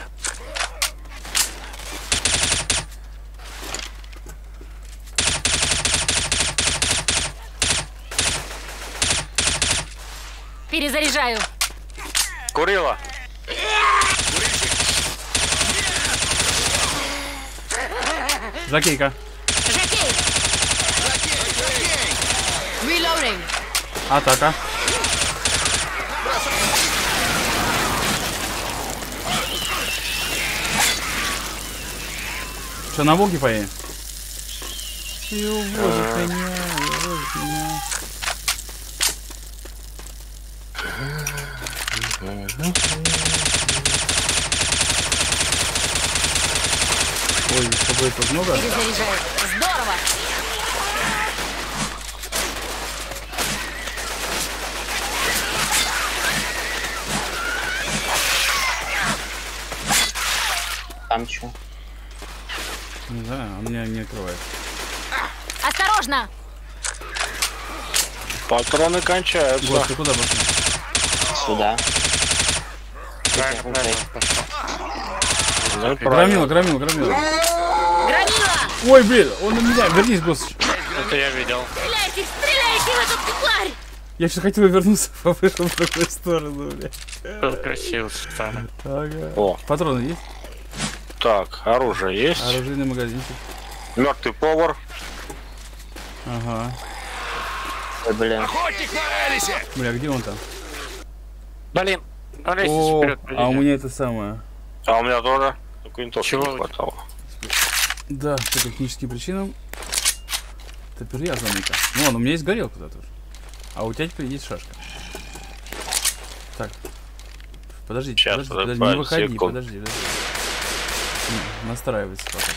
F: Перезаряжаю.
G: Курила.
A: Жакейка.
F: Жакей.
I: Reloading.
A: Атака. Что, на Волге поедем? И увозит меня, и увозит меня. Ой, с тобой тут много?
F: Перезаряжаю. Здорово.
C: Там что?
A: Не знаю, он меня не открывает.
F: Осторожно.
G: Патроны кончаются.
A: Гость, ты куда пошел?
C: Сюда.
B: Правильно, правильно, пошел.
G: Ну, правильно.
A: Громила, громила, громила.
F: Громила.
A: Ой, блин, он на меня. Вернись, гость.
B: Это я видел.
F: Стреляйте, стреляйте в эту тварь.
A: Я сейчас хотел вернуться по в другую сторону, блядь.
B: Был красивый стан.
A: Ага.
G: О,
A: Патроны есть?
G: так, оружие есть.
A: Оружейный магазинчик.
G: Мертвый повар.
A: Ага.
C: Ой, блин.
D: Охотник на Элисе!
A: Бля, где он там?
B: Блин, ну лезьте
A: О,
B: вперед,
A: а у меня это самое.
G: А у меня тоже. Только винтовки
B: Чего?
G: не хватало.
A: Да, по техническим причинам. Это привязанный-то. Ну ладно, у меня есть горелка-то тоже. А у тебя теперь есть шашка. Так. Подождите,
G: Сейчас,
A: подожди, подожди,
G: пару
A: не выходи,
G: секунд.
A: подожди, подожди. Не, настраивается пока.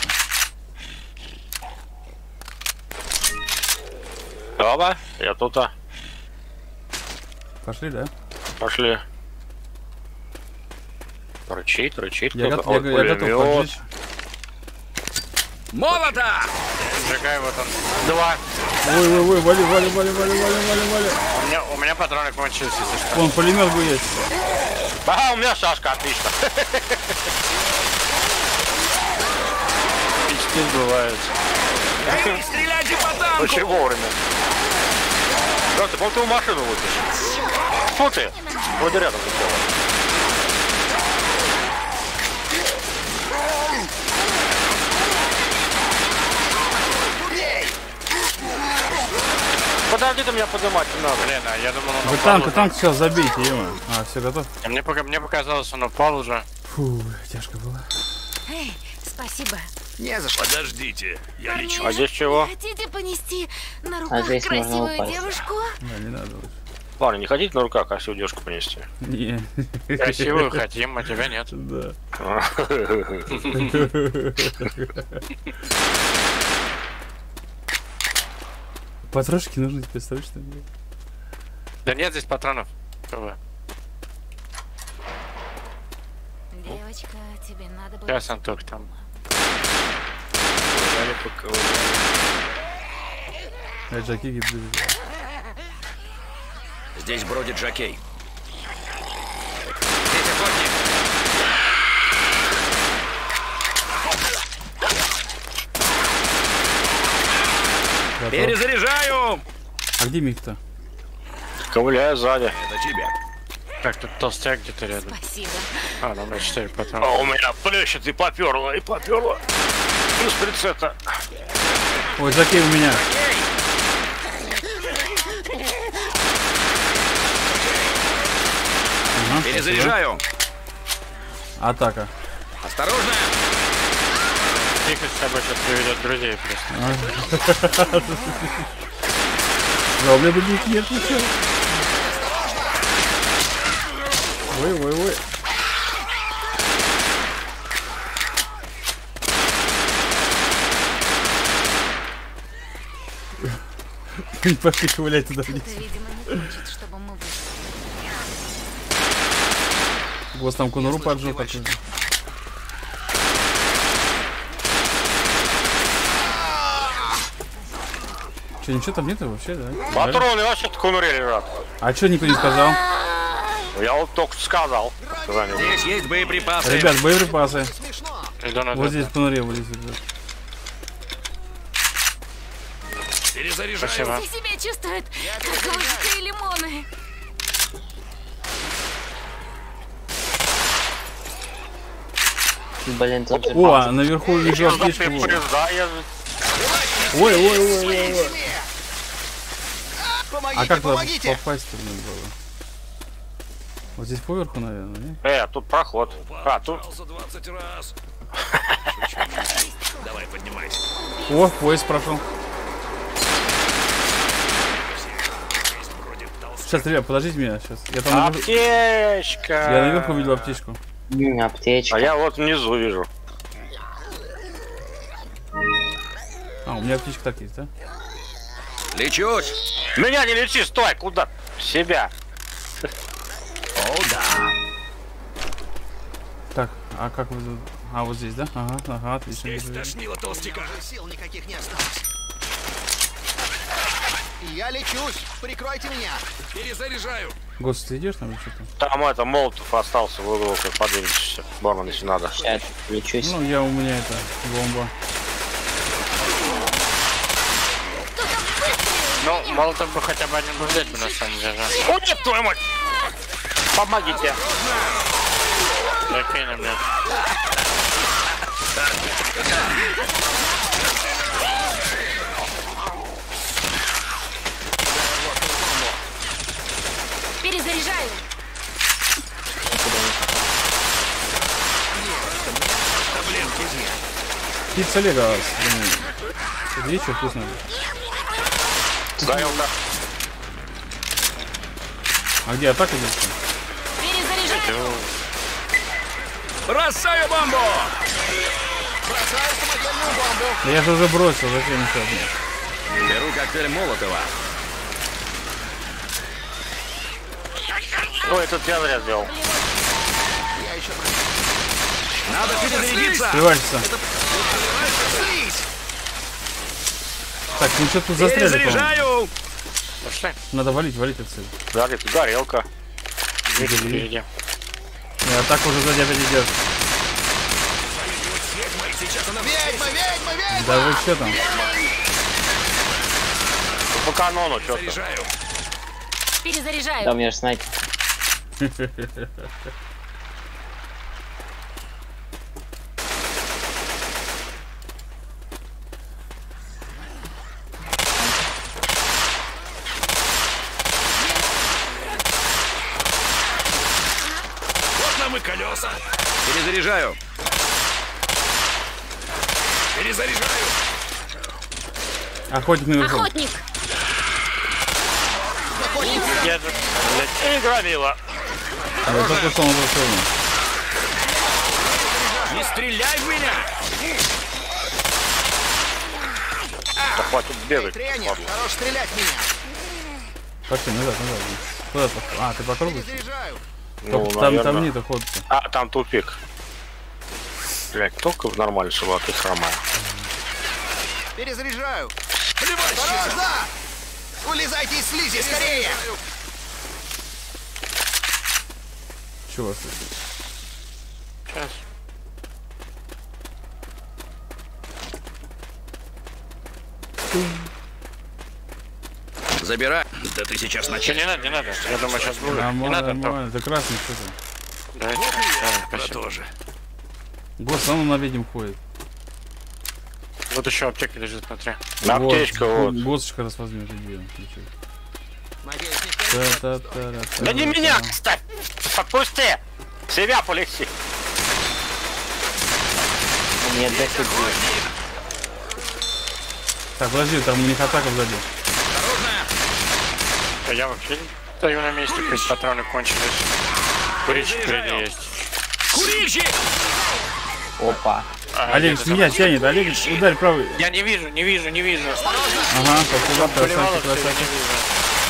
G: Давай, я тут. -то.
A: Пошли, да?
G: Пошли. Рычит, рычит.
A: Я,
G: кто-то.
A: гот- я,
G: Ой,
A: я готов
G: пулемет.
A: поджечь.
D: Молота!
B: Сжигай вот он. Два.
A: Ой, ой, ой, вали, вали, вали, вали, вали, вали, вали.
B: У меня, у меня патроны кончились, если что.
A: Вон пулемет бы есть.
G: Ага, у меня шашка, отлично.
B: Мечты сбываются.
D: Эй, стреляйте по танку!
G: Очень вовремя. Да, ты, по-моему, ты в машину выпишешь. Фу ты. Вроде рядом такого. Подожди, ты меня поднимать не надо.
B: Блин, а я думал, он
A: Вы
B: упал
A: танк,
B: уже.
A: танк сейчас забейте, ема. А, все готов?
B: А мне, пока, мне показалось, он упал уже.
A: Фу, тяжко было.
F: Эй, спасибо.
E: Не за что.
D: Подождите, я лечу.
G: А здесь чего?
F: Хотите понести на руках
C: здесь можно
F: красивую
C: упасть.
F: девушку?
A: Да, не надо лучше.
G: Ладно, не хотите на руках красивую девушку понести?
A: Не.
B: Красивую хотим, а тебя нет.
A: Да. Патрошки нужны, тебе срочно.
B: Да нет здесь патронов. КВ.
F: Девочка, тебе надо было...
B: Сейчас, Антох, там.
A: Я Джаки гибли.
D: Здесь бродит Жокей. Здесь охотник.
A: Готов.
D: Перезаряжаю!
A: А где Мик-то?
G: Ковыляю сзади.
D: Это тебе.
B: Так, тут толстяк где-то рядом.
F: Спасибо.
B: А, ну, у меня четыре патрона.
G: А у меня плещет и поперло, и поперло. Плюс прицета.
A: Ой, Джаки у меня. Ага,
D: Перезаряжаю.
A: спасибо. Атака.
D: Осторожно!
B: Тихо с собой сейчас приведет друзей просто.
A: Да, у меня других нет ничего. Ой, ой, ой. Не пошли ковылять туда вниз.
F: Ты, видимо, не хочет, чтобы мы вышли.
A: Гос там конуру поджег такой. Че, ничего там нету вообще, да?
G: Патроны вообще в конуре лежат.
A: А чё никто не сказал?
G: Я вот только что сказал.
D: Здесь есть боеприпасы.
A: Ребят, боеприпасы.
B: Иду на
A: Вот здесь в конуре вылезет.
D: Перезаряжаю.
B: Спасибо.
F: Все себя чувствуют, как лужки и лимоны.
C: Блин, тут же
A: О, а наверху вижу аптечку.
G: Ты
A: Ой,
G: да, я же...
A: ой, ой, ой, ой.
E: Помогите,
A: А как туда
E: помогите!
A: попасть-то мне было? Вот здесь поверху, наверное, не?
G: Э, тут проход. А, тут...
D: двадцать раз. Давай, поднимайся.
A: О, поезд прошел. Сейчас, ребят, подождите меня, сейчас. Я там наверху,
G: Аптечка!
A: я наверху видел аптечку.
C: М, аптечка.
G: А я вот внизу вижу.
A: А, у меня аптечка так есть, да?
D: Лечусь.
G: Меня не лечи, стой, куда? Себя.
D: О, да.
A: Так, а как вы... А, вот здесь, да? Ага, ага, отлично.
D: Здесь тошнило толстяка.
E: Сил никаких не осталось. Я лечусь. Прикройте меня.
D: Перезаряжаю.
A: Гос, ты идешь там или что там?
G: Там это, Молотов остался в углу, как подвинешься. Бармен, если надо.
C: Сейчас лечусь.
A: Ну, я у меня это, бомба.
B: Ну, молоток бы хотя бы один бы взять бы на самом деле.
G: О, нет, твою мать! Помогите.
B: Закинь мне.
F: Перезаряжаю.
A: Пицца Лего. Видишь, что вкусно?
G: Дай он, да.
A: А где атака здесь?
F: Перезаряжаю.
D: Бросаю бомбу.
E: Бросаю самодельную бомбу.
A: Да я же уже бросил, зачем еще?
D: Беру коктейль Молотова.
G: Ой, тут я зря сделал.
E: Я еще
D: Надо перезарядиться.
A: Привалится. Так, ну что тут застряли, по-моему?
D: Перезаряжаю.
B: Пошли.
A: Надо валить, валить отсюда.
G: Горит, горелка.
B: Видим впереди.
A: И атака уже сзади опять идет.
E: Ведьма, ведьма, ведьма!
A: Да вы что там?
G: По канону что-то.
D: Заряжаю.
F: Перезаряжаю.
C: Да, у меня же снайпер.
D: Вот нам и колеса. Перезаряжаю. Перезаряжаю.
A: Охотник наверху.
F: Охотник!
B: Я же, блядь, и громила.
A: Вот только что он зашел.
D: Не стреляй в меня.
G: Да хватит бегать.
E: Тренер,
G: падла.
E: хорош стрелять в меня.
A: Пошли, назад, назад. Куда ты? А, ты по кругу?
E: Перезаряжаю.
G: Ну,
A: там,
G: наверное.
A: там нет охоты.
G: А, там тупик. Блядь, только нормально, чтобы а ты хромая.
E: Перезаряжаю.
D: Плевать,
E: Осторожно! Вылезайте из слизи, скорее!
A: Че у вас тут?
B: Сейчас.
D: Забирай. Да ты сейчас
B: Че,
D: начнешь.
B: не надо, не надо. Я думаю, сейчас будет. Не
A: Нормально,
B: надо, то.
A: нормально. Это красный что-то.
B: Давайте. Да,
D: Про
B: спасибо.
D: то же.
A: Гость, он на ведьм ходит.
B: Вот еще аптека лежит внутри.
G: Аптечка, вот.
A: Госточка раз возьмет, иди. Ничего.
E: Надеюсь, никто не
A: Та-та-та-та-та.
G: Да не меня, кстати! Отпусти! Себя полегче!
C: Мне дофига.
A: Так, подожди, там у них атака сзади.
B: А я вообще стою на месте, хоть патроны кончились. Курички впереди есть.
D: Курильщик!
C: Опа.
B: А,
A: Олег,
B: где-то
A: семья
B: там.
A: тянет, Олег, ударь правый.
B: Я не вижу, не вижу, не вижу.
A: Ага, спасибо,
B: Поливало
A: красавчик,
B: всё, я
A: красавчик.
B: не вижу.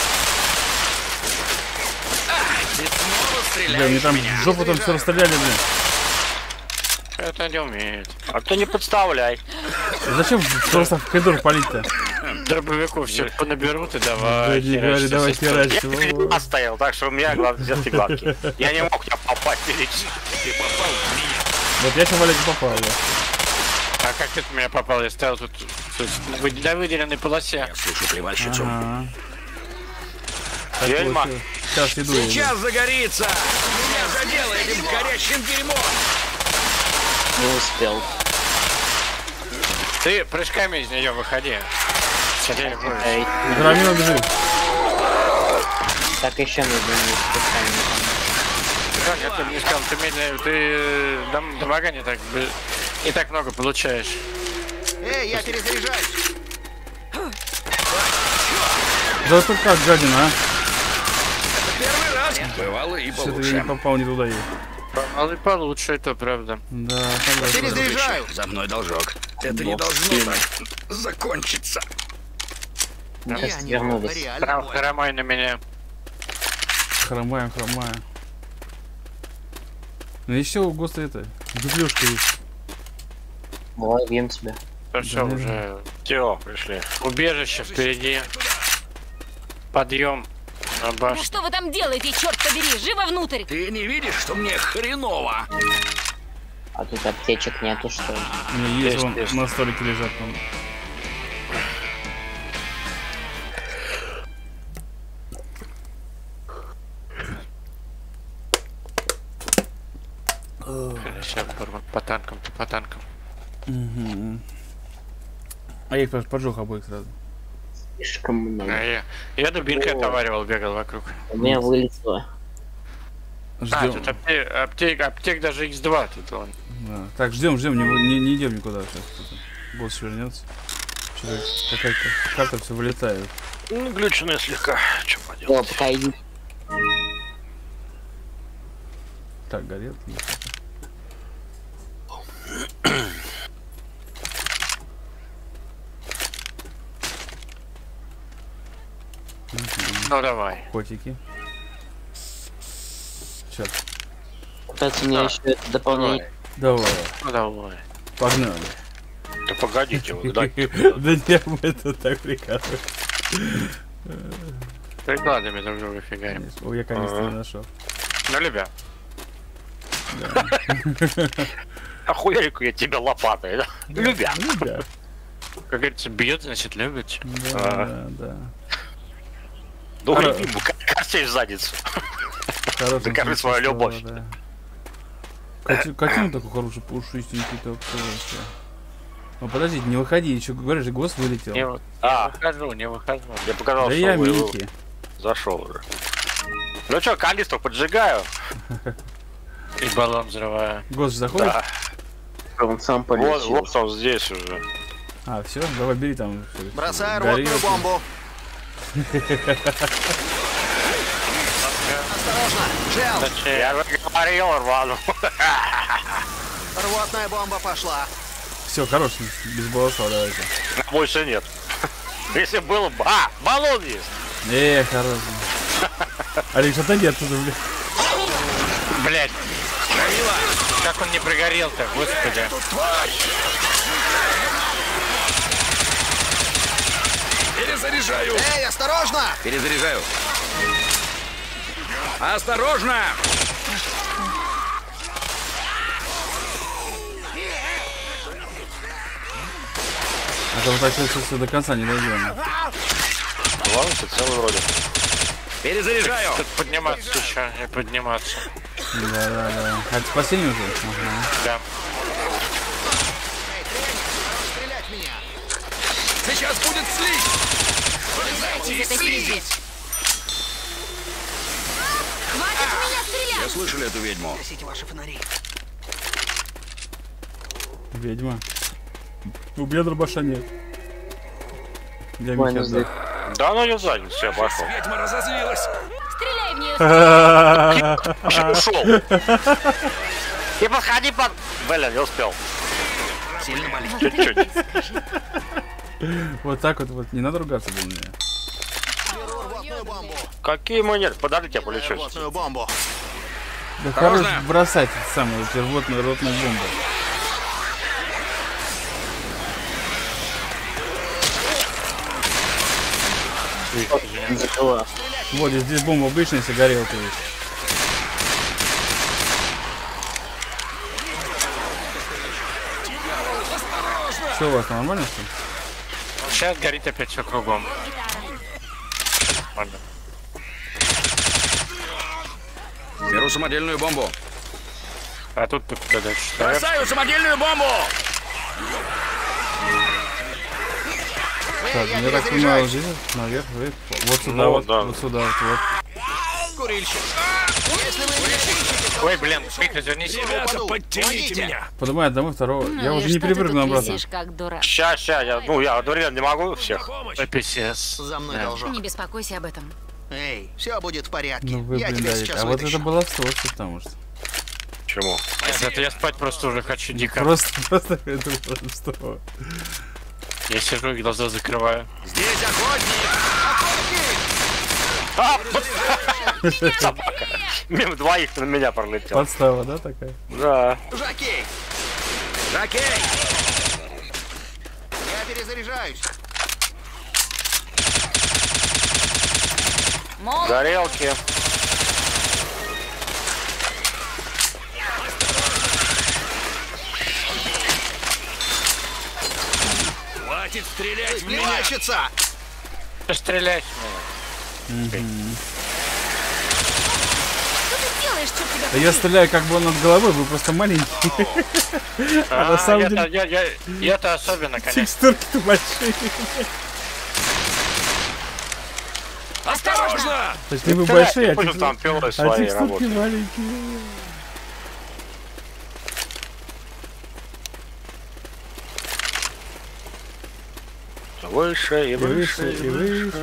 D: Ты снова
A: Бля,
D: стреляешь
A: мне
D: в
A: там
D: меня.
A: в жопу там все расстреляли, блин.
B: Это не умеет.
G: А ты не подставляй.
A: Зачем просто в коридор палить-то?
B: Дробовиков все понаберут и давай.
A: Да не говори,
B: херачься
A: давай
B: со стороны.
G: Я
A: херачь.
G: перед вас стоял, так что у меня глаз взятый гладкий. Я не мог тебя попасть перед.
D: Ты попал в меня.
A: Вот я сейчас в Олега попал, да.
B: А как ты в меня попал? Я стоял тут, тут вы- на выделенной полосе.
D: Я слышу плевальщицу.
A: Ага. Так
G: Вельма.
A: вот, сейчас иду я.
D: Сейчас загорится. Меня задело этим горящим дерьмом.
C: Не успел.
B: Ты прыжками из нее выходи. Сидели будешь.
C: Эй,
A: Громила бежит.
C: так еще нужно не специально.
B: Как я тебе не сказал, ты медленно, ты э, дам- дамага не так, б- не так много получаешь.
E: Эй, я перезаряжаюсь.
A: Да тут как, гадина, а?
D: Первый раз. Бывало и
A: Что-то я не
D: получше.
A: попал не туда ей.
B: Але получше, это правда.
A: Да, согласен.
E: Перезаряжаю.
D: За мной должок. Это не должно так закончиться.
C: Мы
E: Я
C: сейчас
E: не
C: вернулись.
E: реально
B: Прям
E: больно.
B: хромай на меня.
A: Хромаем, хромаем. Ну еще у Госта это, дуплюшка есть.
C: Давай, бьем тебя.
B: Ну все,
A: Да.
B: уже
G: Все, пришли.
B: убежище впереди. Подъем на
F: Да
B: башню.
F: что вы там делаете, черт побери? Живо внутрь!
D: Ты не видишь, что мне хреново?
C: А тут аптечек нету, что ли?
A: У меня есть,
B: Есть,
A: вон
B: есть.
A: на столике лежат. Вон.
B: Сейчас по танкам, ты по танкам.
A: Мгм. А я их просто поджег обоих сразу.
C: Слишком много.
B: А я, я дубинкой
C: О.
B: отоваривал, бегал вокруг.
C: У меня вылезло.
B: А,
A: Ждем.
B: тут аптек, аптек, аптек даже икс два тут он.
A: Да. Так, ждем, ждем, не, не, не идем никуда сейчас. Босс вернется. Что-то какая-то карта все вылетает.
G: Ну, глюченная слегка. Что
C: О,
G: поделать?
C: пока иди.
A: Так, горит.
B: Ну давай.
A: Котики. Сейчас.
C: Кстати, мне еще это дополнение.
A: Давай,
B: Ну давай.
A: погнали.
G: Да погодите, вы
A: Да
G: дайте.
A: не, мы это так прикалываем.
B: Прикладами друг друга фигарим.
A: О, я канистру
G: Ага.
A: нашел.
B: Ну, любя.
G: Охуельку я тебя лопатой, да? Любя.
A: Любя.
B: Как говорится, бьет, значит, любит.
A: Да,
G: Ага.
A: да, да.
G: Добрый
A: Ара-
G: бимбу, костей в задницу.
A: Хороший
G: Докажи
A: смысле
G: свою
A: слова,
G: любовь.
A: да. Котю- Котенок такой хороший, пушистенький такой вообще. Ну подождите, не выходи, еще говоришь, же ГОСТ вылетел.
B: Не, вы-
G: А.
B: не выхожу, не выхожу.
G: Я показал,
A: Да
G: что
A: я
G: вы-
A: Микки.
G: Зашел уже. Ну что, канистру поджигаю.
B: И баллон взрываю.
A: ГОСТ же заходит?
G: Да.
C: Он сам
G: Вот,
C: полетел.
G: вот он здесь уже.
A: А, все, давай бери там. всё,
E: Бросай
A: гори
E: рвотную
A: это.
E: бомбу. Осторожно, Джел,
B: Зачем?
G: Я же говорил, рвану.
E: рвотная бомба пошла.
A: Все, хорош, без баллоса давайте.
G: Больше нет. Если было бы... А, баллон есть.
A: Э, хорош. Алекс, отойди оттуда, блин.
B: Блять. Как он не прогорел-то, господи.
D: Перезаряжаю.
E: Эй, осторожно!
D: Перезаряжаю. Осторожно!
A: А то мы так все до конца не дойдем.
G: Ладно, все целый вроде.
D: Перезаряжаю.
B: Тут подниматься еще, и подниматься.
A: Да, да, да. А это последний уже? Ага.
B: Да.
E: Эй, тренер, хорош стрелять в меня.
D: Сейчас будет слизь.
F: Из этой слизи. Хватит в меня стрелять!
D: Я слышали эту ведьму.
E: Гасите ваши фонари.
A: Ведьма. У меня дробаша нет. Я
C: Ой,
A: Микки
C: ну
A: отдал.
G: Да ну не в задницу, я пошел.
D: Ведьма разозлилась.
F: Стреляй в нее!
G: Ушел. И подходи под... Блин, не успел.
E: Сильно болит.
G: Чуть-чуть.
A: Вот так вот, вот, не надо ругаться, блин. мне.
E: Беру рвотную бомбу.
G: Какие мы нет? Подождите, я полечусь.
E: Рвотную бомбу.
A: Да хорош
D: Осторожно.
A: бросать эту самую вот рвотную ротную бомбу.
C: Закрыла.
A: Вот, и здесь бомба обычная, если горелка есть. Все у вас там нормально, что ли?
B: Сейчас горит опять все кругом. Ладно.
D: Беру самодельную бомбу.
B: А тут ты куда дальше?
D: Бросаю самодельную бомбу.
A: Так,
E: Эй, я
A: я так понимаю,
E: перезаряжаюсь.
A: здесь наверх, вверх. Вот сюда,
G: Ну,
A: вот,
G: да.
A: вот сюда, вот, вот.
E: Курильщик. Если вы не ищете,
B: Ой, блин, Мик, развернись.
D: Ребята,
E: упаду.
D: подтяните
E: Помогите.
D: меня.
A: Поднимает домой второго.
F: Ну
A: я
F: и
A: уже не
F: что ты
A: перепрыгну
F: тут
A: обратно.
F: висишь, как дурак?
G: Ща, ща, я, ну я одновременно не могу всех.
D: Помощь.
B: Ой, писец.
E: за мной
B: Да.
E: должок.
F: Не беспокойся об этом.
E: Эй, все будет в порядке.
A: Ну вы,
E: я
A: блин,
E: тебя
A: даете.
E: сейчас
A: А вот это
E: вытащу.
A: было что, потому что.
G: Почему?
B: Нет, это я спать просто уже хочу дико.
A: Просто, просто это было что.
B: Я сижу и глаза закрываю.
E: Здесь охотник!
G: Собака. Мимо двоих на меня пролетел.
A: Подстава, да, такая?
G: Да.
E: Жакей!
D: Жакей.
E: Я перезаряжаюсь.
F: Мол,
G: Горелки.
D: Хватит стрелять в меня.
E: Плевальщица!
B: Стрелять.
F: что ты делаешь, что тебя...
A: Да я стреляю как бы он над головой, вы просто маленький. А на самом
B: я-то,
A: деле
B: я, я, я-то особенно, конечно.
A: текстурки-то большие.
D: Осторожно.
A: То есть не вы большие, а
G: Пусть
A: текстур-
G: там пилой
A: а
G: своей
A: текстурки
G: работают.
A: маленькие.
G: Выше и
A: И выше,
G: выше,
A: и выше.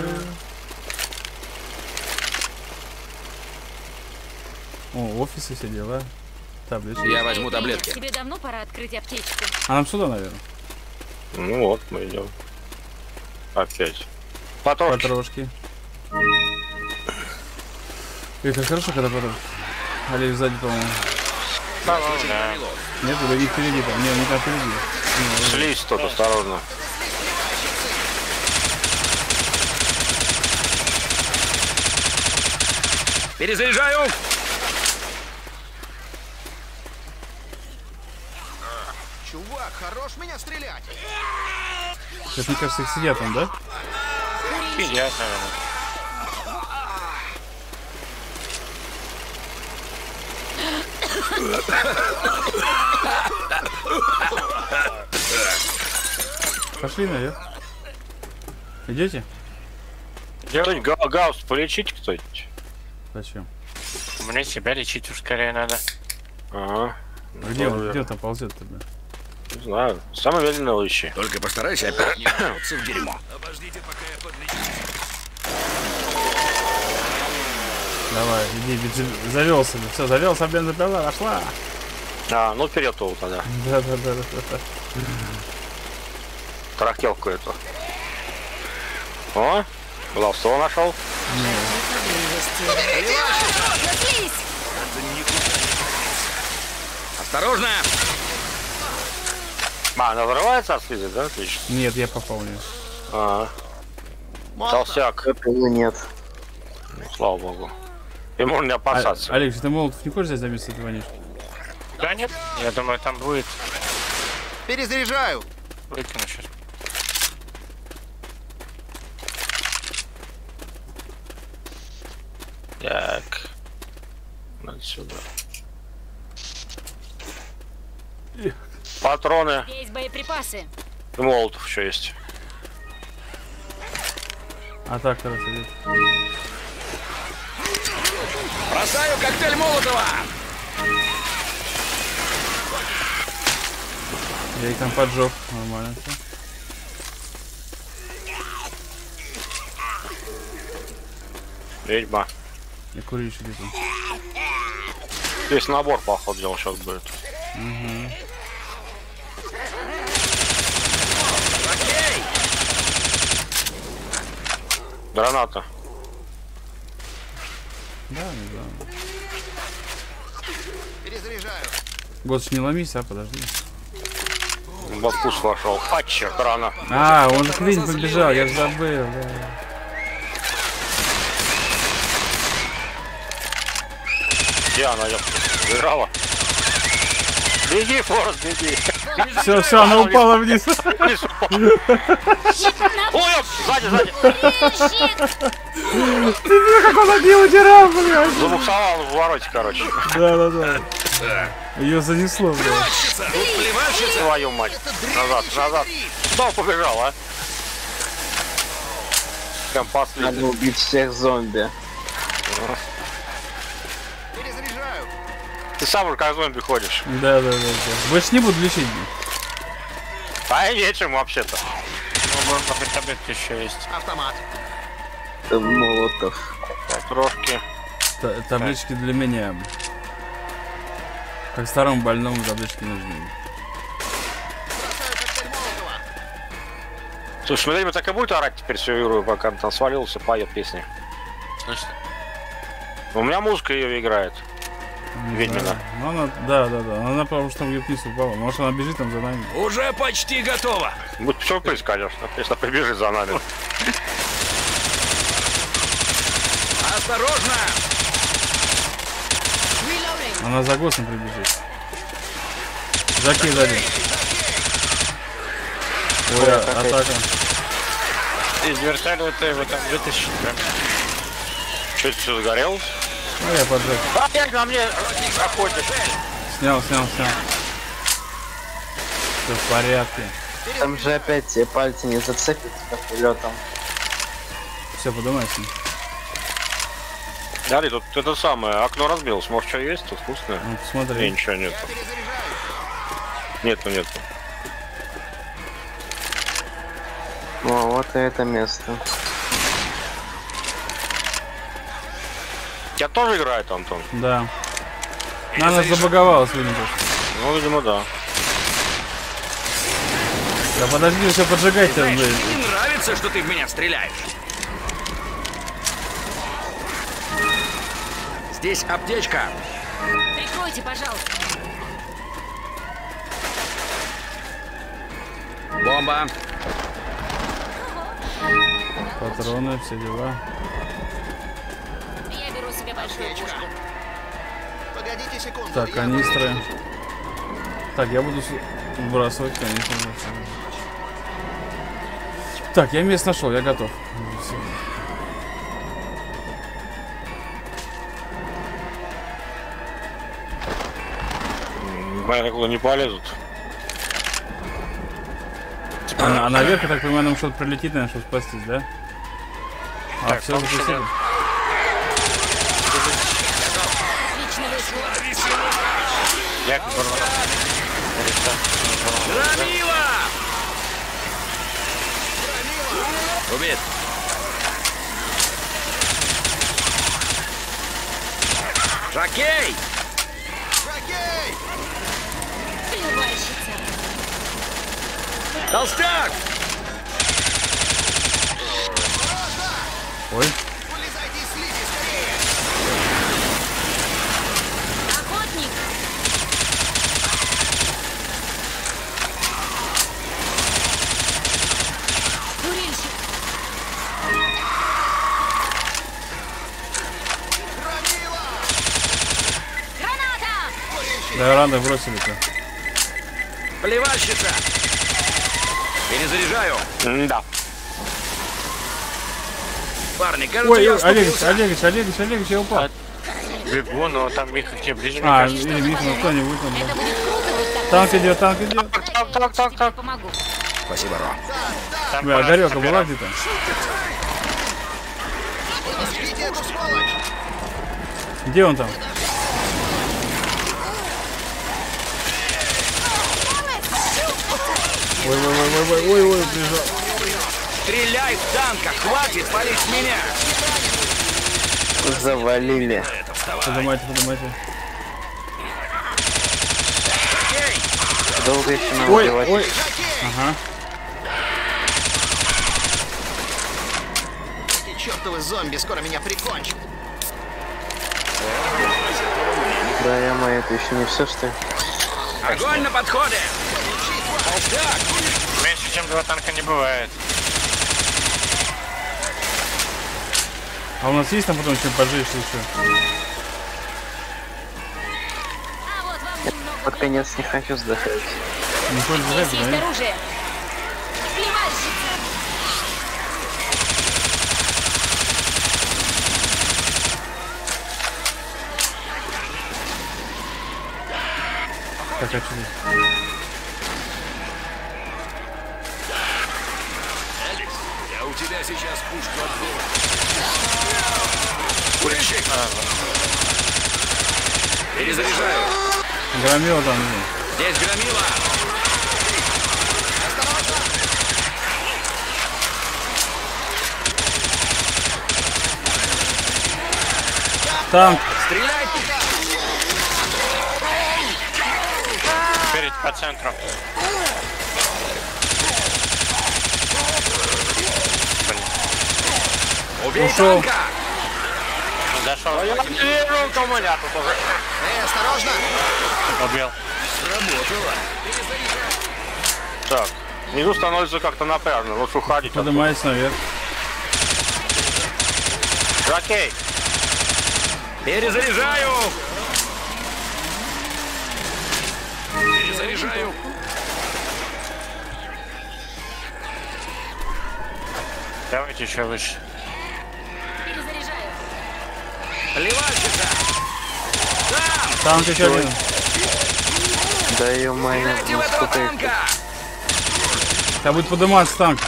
A: О, офисы все дела. Таблички.
D: Я возьму таблетки.
F: Тебе давно пора открыть аптечку.
A: А нам сюда, наверное.
G: Ну вот, мы идем. Опять. Потом.
A: Потрошки. И как хорошо, когда потом. Олег сзади, по-моему.
B: Да, ну, да.
A: Нет, или их впереди там. Не, не там впереди. Не,
G: Слизь тут, осторожно.
D: Перезаряжаю.
E: Чувак, хорош меня стрелять!
A: сейчас, мне кажется, их сидят там, да?
B: Сидят, наверное.
A: Пошли наверх. Идете?
G: Кто-нибудь га гаусс полечить кто-нибудь?
A: Зачем?
B: Мне себя лечить уж скорее надо.
G: Ага.
A: А где он, где он там ползет тогда?
G: Не знаю. Самый медленный лыщи.
D: Только постарайся опять не впороться в дерьмо. Обождите, пока я подлечу.
A: Давай, иди, бежи. Завелся. Все, завелся, бензопила, пошла.
G: А, ну вперед его тогда.
A: Да, да, да, да, да.
G: Тарахтелку эту. О, главство нашел.
D: Осторожно!
G: А, она взрывается от слизы, да? Отлично.
A: Нет, я попал в нее.
G: А, толстяк.
C: Его нет.
G: Ну, слава богу. И можно не опасаться.
A: А, Алекс, ты молотов не хочешь взять за место этого нишки?
B: Да нет, я думаю, там будет.
E: Перезаряжаю.
B: Выкину сейчас.
G: Так. Надо сюда. Патроны.
F: Есть боеприпасы.
G: И молотов еще есть.
A: А так раз идет.
D: Бросаю коктейль Молотова!
A: Я их там поджег. Нормально все.
G: Ведьма.
A: Я курю еще где-то.
G: Весь набор, походу, делал сейчас будет.
A: Угу.
G: Граната.
A: Да, не знаю.
E: Перезаряжаю.
A: Гош, не ломись, а подожди.
G: В отпуск вошел. А, черт, рано.
A: А, он к Винь побежал, я же забыл. Да.
G: Где она, ёпта? Бежала. Беги, Форест, беги.
A: Все, все, она упала вниз.
G: Вниз упала. Ой, ёп, сзади, сзади.
A: Ты видел, как он одним удирал, блядь?
G: Забуксовал в вороте, короче.
A: Да, да, да. Ее занесло, блядь.
G: Твою мать. Назад, назад. Куда он побежал, а? Прям последний.
C: Надо убить всех зомби.
E: Перезаряжаю.
G: Ты сам уже как зомби ходишь.
A: Да, да, да, да. Больше не буду лечить.
G: А и нечем вообще-то.
B: Ну, можно хоть таблетки еще есть.
E: Автомат.
C: Это Молотов.
G: Трошки.
A: Та- таблички для меня. Как старому больному таблички нужны.
E: Бросаю коктейль Молотова.
G: Слушай, ну видимо так и будет орать теперь всю игру, пока он там свалился, поет песни.
B: Слышно?
G: У меня музыка ее играет. Ведьмина.
A: Ну она, да, да, да. Она потому что там где-то вниз упала. Может она бежит там за нами.
D: Уже почти готово!
G: Будет сюрприз, конечно, если прибежит за нами.
D: Осторожно!
A: Она за Госом прибежит. Закей сзади. Ой, а- атака.
B: Из вертолета его там вытащить прям.
G: Что это все загорелось?
A: Ну я поджег.
G: Опять на мне охотишь.
A: Снял, снял, снял. Все в порядке.
C: Там же опять тебе пальцы не зацепят вертолетом.
A: Все, подумайся.
G: Смотри, тут это самое, окно разбилось. Может, что есть тут вкусное?
A: Ну
G: Не,
A: посмотри.
G: ничего нету.
E: Я перезаряжаю.
G: Нету, нету.
C: О, вот и это место.
G: Тебя тоже играет, Антон?
A: Да. Она забаговалась, видимо.
G: Ну, видимо, да.
A: Да подожди, все поджигайте.
D: Знаешь,
A: блядь.
D: мне не нравится, что ты в меня стреляешь. Здесь аптечка.
F: Прикройте, пожалуйста.
D: Бомба.
A: Патроны, все дела.
F: Я беру себе большую пушку.
E: Погодите секунду.
A: Так,
E: я-
A: канистры. Так, я буду с- выбрасывать канистры. Так, я место нашел, я готов. Всё.
G: Наверное, куда не полезут.
A: А, а наверх, я так понимаю, нам что-то прилетит, наверное, чтобы спастись, да? А,
B: Так,
A: все
B: там
A: запустили.
B: сидят. Я
D: Громила! Убит. Жокей!
E: Жокей!
F: Плевальщица.
D: Толстяк!
A: Ой,
E: Вылезайте из слизи, скорее!
F: Охотник. Курильщик.
E: Громила!
F: Граната.
A: да, рано бросили-то.
D: Плевальщица! Перезаряжаю!
G: Да.
D: Парни, кажется,
A: Ой,
D: я
A: ой, Олегович,
D: оступился.
A: Олегович, Олегович, Олегович, я упал.
B: бегу, но там Миха к тебе ближе, мне
A: А,
B: кажется.
A: или Миха, ну кто-нибудь там.
F: Это
A: да.
F: будет круто, вот так.
A: Танк идет, танк идет.
B: Так, так, так, так.
F: Помогу.
D: Спасибо, Ро.
B: Там
A: Бля,
B: пора
A: Огарёка была
B: собирать.
A: где-то?
E: Спасите эту сволочь!
A: Где он там? Ой, ой, ой, ой, ой, ой, ой, прижал.
D: Стреляй в танка! Хватит палить меня!
C: Завалили.
D: Это вставай!
A: Поднимайте, поднимайте.
C: Долго еще надо
A: Ой,
C: убивать.
A: ой. Ага.
E: Эти чертовы зомби скоро меня прикончат.
C: Да, я моя, это еще не все, что ли?
D: Огонь на подходе! Толстяк!
B: Меньше, чем два танка не бывает.
A: А у нас есть там потом еще пожечь еще?
F: А вот вам немного.
C: Под конец не хочу сдохнуть.
A: Не хочешь
F: Здесь
A: взять,
F: есть
A: да?
F: оружие. Плевальщица.
A: Так, а что?
D: Алекс, я у тебя сейчас пушку отберу. Курильщик! Перезаряжаю!
A: Громила там.
D: Здесь громила!
A: Танк.
D: Стреляй!
B: Перед по центру.
D: Убей
A: Ушел.
D: танка!
B: Зашел.
G: Я вижу, у меня тут уже.
E: Эй, осторожно!
B: Убил.
D: Сработало!
G: Так, внизу становится как-то напряжно. Лучше уходить. оттуда.
A: Поднимайся наверх.
G: Окей.
D: Перезаряжаю! Перезаряжаю!
B: Давайте еще выше.
F: Перезаряжаю.
D: Плевальщица! Там!
A: Танк еще один.
C: Да ё-моё,
D: Стреляйте
C: ну
D: в этого
C: сколько их
D: танка!
A: Сейчас будет подниматься танк.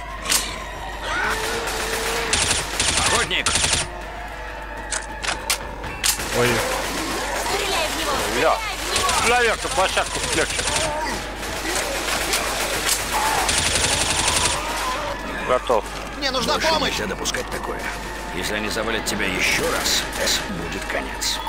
D: Охотник!
A: Ой.
F: Стреляй в него.
G: Я.
F: Стреляй в него.
G: Наверх, на площадку легче. Готов.
E: Мне нужна
D: Больше
E: помощь!
D: нельзя допускать такое. Если они завалят тебя еще раз, Тесс, будет конец.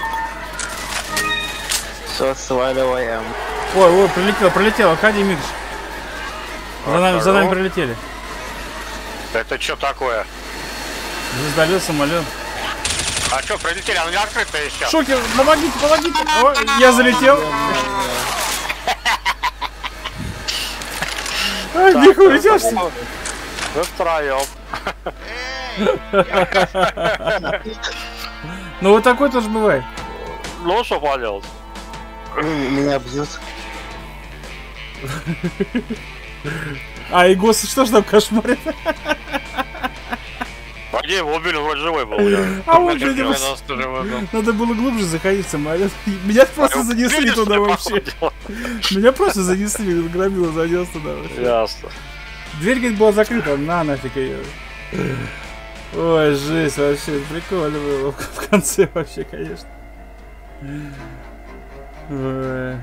C: все сваливаем.
A: Ой, ой, прилетел, прилетел. Отходи, Микш. За нами, за нами прилетели.
G: Это что такое?
A: Звездолет, самолет.
G: А что, прилетели? Оно не открыто еще.
A: Шокер, помогите, помогите. Ой, я залетел. Ай, Миха, улетел, что ли?
G: Вы втроем.
A: Ну вот такой тоже бывает.
G: Ну, что поделать?
C: Меня бьют.
A: А, и гос, что ж там кошмарит?
G: А где его убили? Вроде живой был. Я.
A: А вот,
B: Значит,
A: видимо,
B: девяносто живой был.
A: надо было глубже заходить в самолет. Меня просто занесли
G: Видишь,
A: туда
G: что
A: вообще.
G: походило?
A: Меня просто занесли, громило занес туда вообще.
G: Ясно.
A: Дверь, говорит, была закрыта, на нафиг ее. Ой, жесть вообще, прикольно было в конце вообще, конечно. Ой.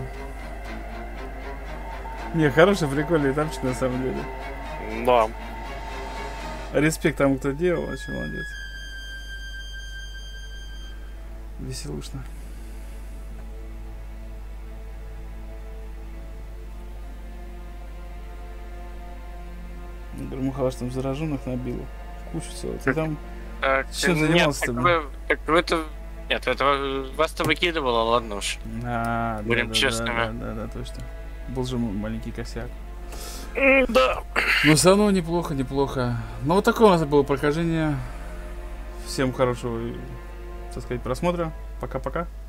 A: Не, хороший, прикольный этапчик на самом деле.
G: Да.
A: Респект тому, кто делал, вообще молодец. Веселушно. Громухалаш там зараженных набил. Кучу целую. Ты там
B: Так,
A: чем
B: нет,
A: занимался-то,
B: так
A: блин?
B: вы, так вы-то... Нет, это вас-то выкидывало, ладно уж.
A: А, да,
B: Будем
A: да,
B: честными.
A: Да, да, да, да, точно. Был же маленький косяк.
G: Да.
A: Но все равно неплохо, неплохо. Ну вот такое у нас было прохождение. Всем хорошего, так сказать, просмотра. Пока-пока.